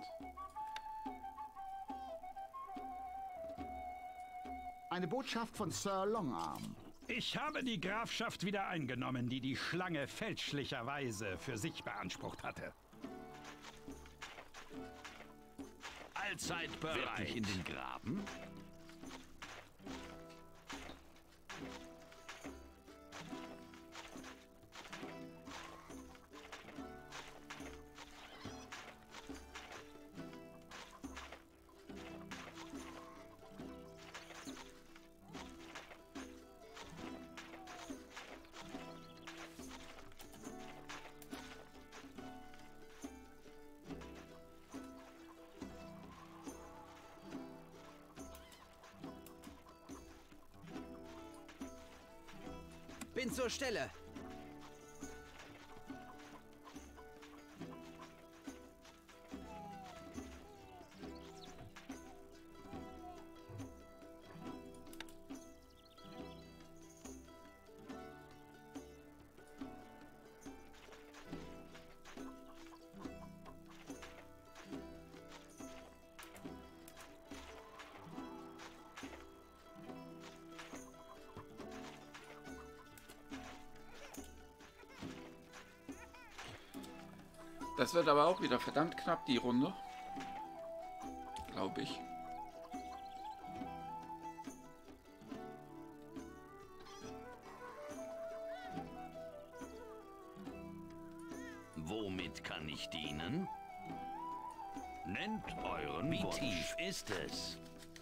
Eine Botschaft von Sir Longarm. Ich habe die Grafschaft wieder eingenommen, die die Schlange fälschlicherweise für sich beansprucht hatte. Allzeit bereit. Wirklich in den Graben? Bin zur Stelle. Das wird aber auch wieder verdammt knapp, die Runde. Glaube ich. Womit kann ich dienen? Nennt euren Wunsch. Wie tief ist es?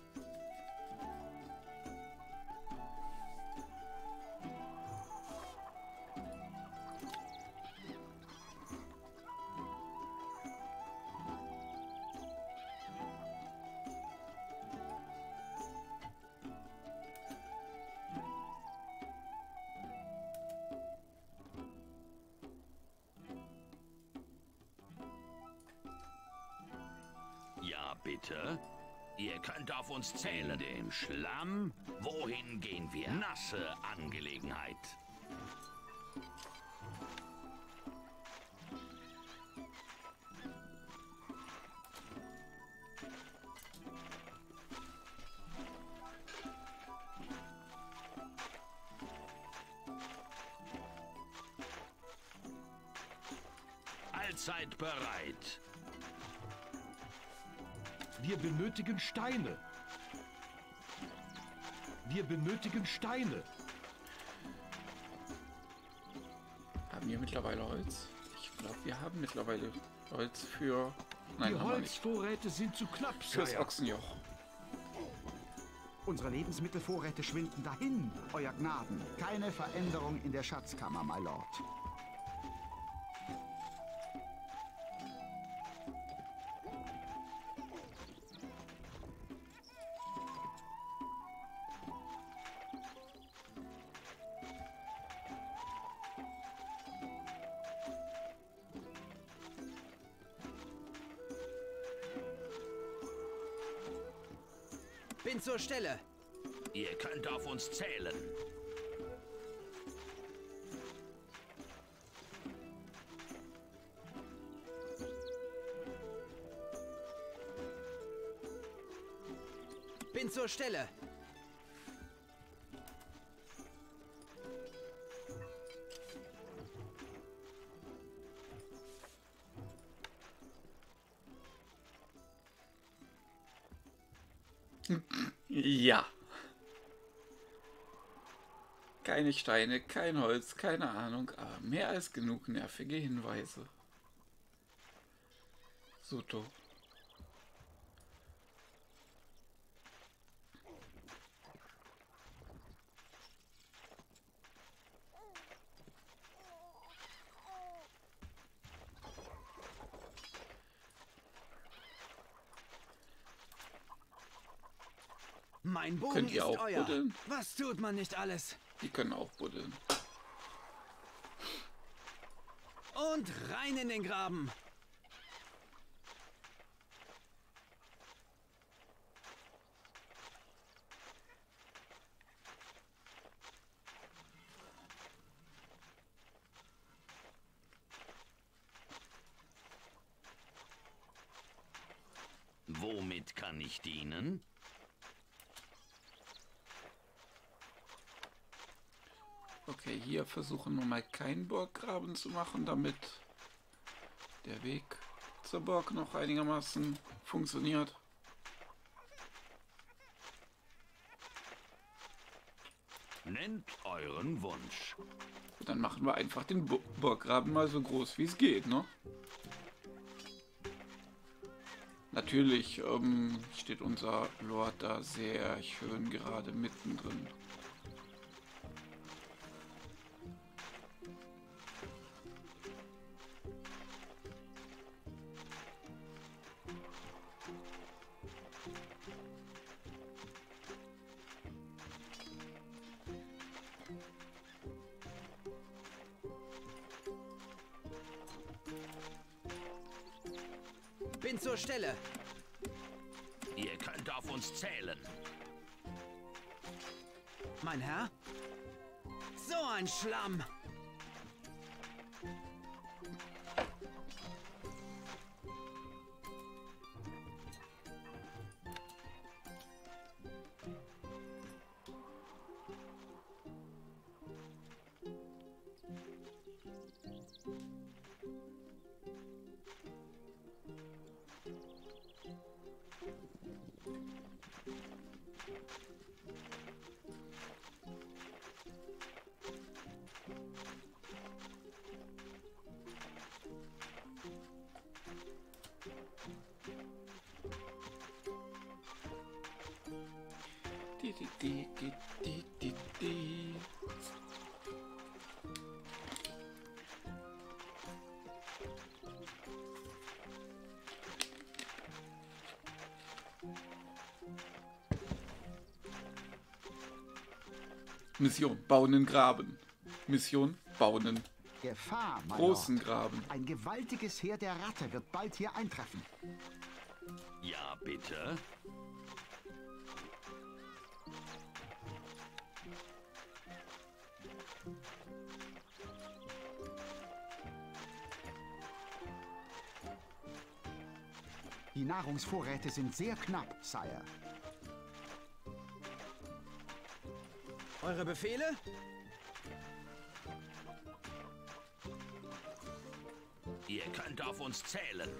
Ja, bitte. Ihr könnt auf uns zählen. Den Schlamm? Wohin gehen wir? Nasse Angelegenheit. Allzeit bereit. Wir benötigen Steine. Wir benötigen Steine. Haben wir mittlerweile Holz? Ich glaube, wir haben mittlerweile Holz für... Nein, die Holzvorräte sind zu knapp, fürs Ochsenjoch. Unsere Lebensmittelvorräte schwinden dahin, Euer Gnaden. Keine Veränderung in der Schatzkammer, my Lord. Bin zur Stelle. Ihr könnt auf uns zählen. Bin zur Stelle. Ja. Keine Steine, kein Holz, keine Ahnung, aber mehr als genug nervige Hinweise. Suto. Mein Bogen Könnt ihr ist auch euer. buddeln? Was tut man nicht alles? Die können auch buddeln. Und rein in den Graben. Womit kann ich dienen? Okay, hier versuchen wir mal keinen Burggraben zu machen, damit der Weg zur Burg noch einigermaßen funktioniert. Nennt euren Wunsch. Dann machen wir einfach den Burggraben mal so groß wie es geht, ne? Natürlich steht unser Lord da sehr schön gerade mittendrin. Bin zur Stelle. Ihr könnt auf uns zählen. Mein Herr? So ein Schlamm. Mission, bauen einen Graben. Mission, bauen einen Gefahr, mein großen Lord. Graben. Ein gewaltiges Heer der Ratte wird bald hier eintreffen. Ja, bitte. Die Nahrungsvorräte sind sehr knapp, Sire. Eure Befehle? Ihr könnt auf uns zählen.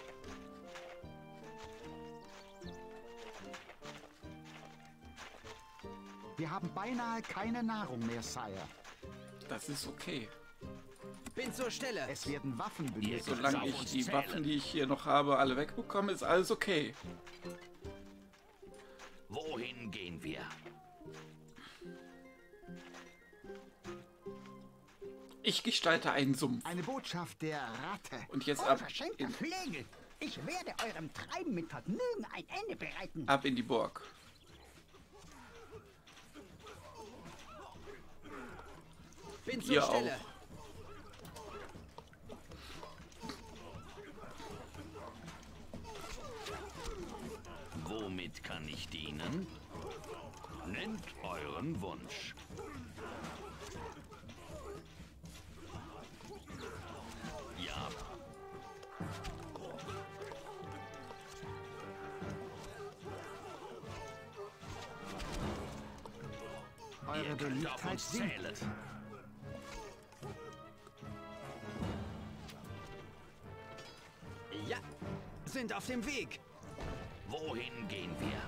Wir haben beinahe keine Nahrung mehr, Sire. Das ist okay. Bin zur Stelle. Es werden Waffen benötigt. Solange ich die Waffen, die ich hier noch habe, alle wegbekomme, ist alles okay. Wohin gehen wir? Ich gestalte einen Sumpf. Eine Botschaft der Ratte. Und jetzt ab Unverschämter Flegel. Ich werde eurem Treiben mit Vergnügen ein Ende bereiten. in die Burg. Bin zur Ihr Stelle. auch. Womit kann ich dienen? Nennt euren Wunsch. Ja. Eure Ihr könnt auf Beliebtheit uns sinkt. zählen. Ja, sind auf dem Weg. Wohin gehen wir?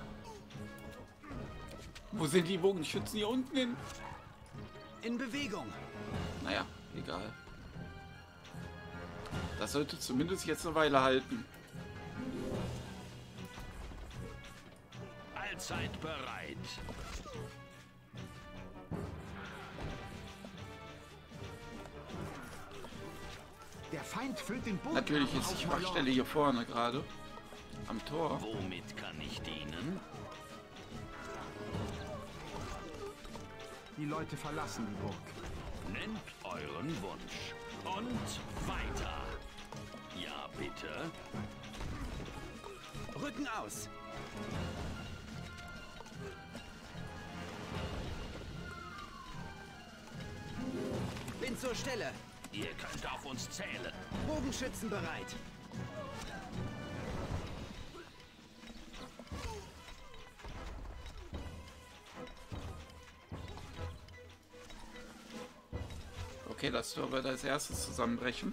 Wo sind die Bogenschützen hier unten hin? In Bewegung. Naja, egal. Das sollte zumindest jetzt eine Weile halten. Allzeit bereit. Der Feind füllt den Bogen. Natürlich ist die Schwachstelle hier vorne gerade. Am Tor. Womit kann ich dienen? Die Leute verlassen die Burg. Nennt euren Wunsch. Und weiter. Ja, bitte. Rücken aus. Bin zur Stelle. Ihr könnt auf uns zählen. Bogenschützen bereit. Okay, das Tor wird als erstes zusammenbrechen.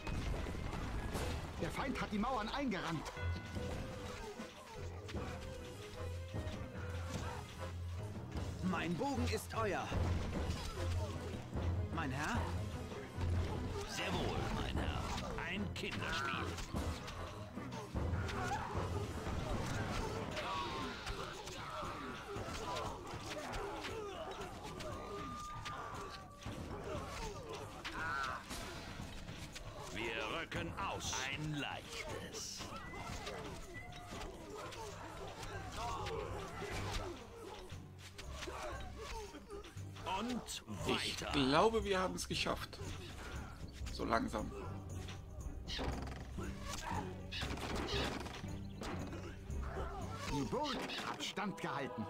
Der Feind hat die Mauern eingerannt. Mein Bogen ist euer. Mein Herr? Sehr wohl, mein Herr. Ein Kinderspiel. Wir rücken aus. Ein leichtes. Und Ich weiter. glaube, wir haben es geschafft. So langsam. Die Burg hat standgehalten.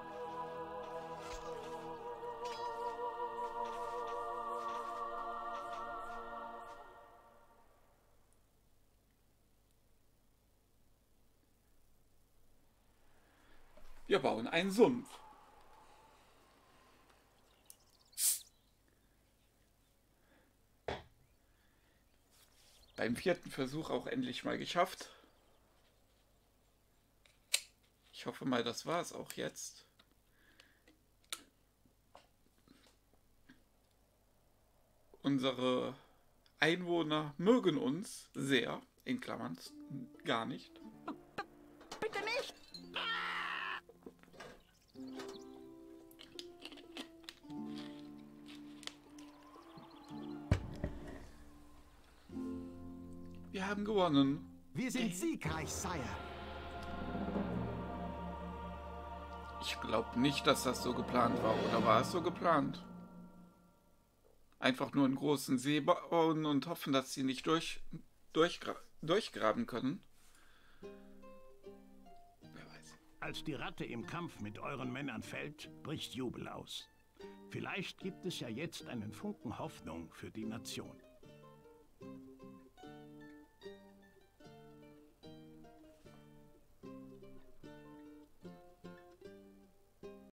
Wir bauen einen Sumpf. Beim 4. Versuch auch endlich mal geschafft. Ich hoffe mal, das war es auch jetzt. Unsere Einwohner mögen uns sehr, in Klammern gar nicht. Bitte nicht! Wir haben gewonnen. Wir sind siegreich, Sire. Ich glaube nicht, dass das so geplant war. Oder war es so geplant? Einfach nur einen großen See bauen und hoffen, dass sie nicht durchgraben können? Wer weiß. Als die Ratte im Kampf mit euren Männern fällt, bricht Jubel aus. Vielleicht gibt es ja jetzt einen Funken Hoffnung für die Nation.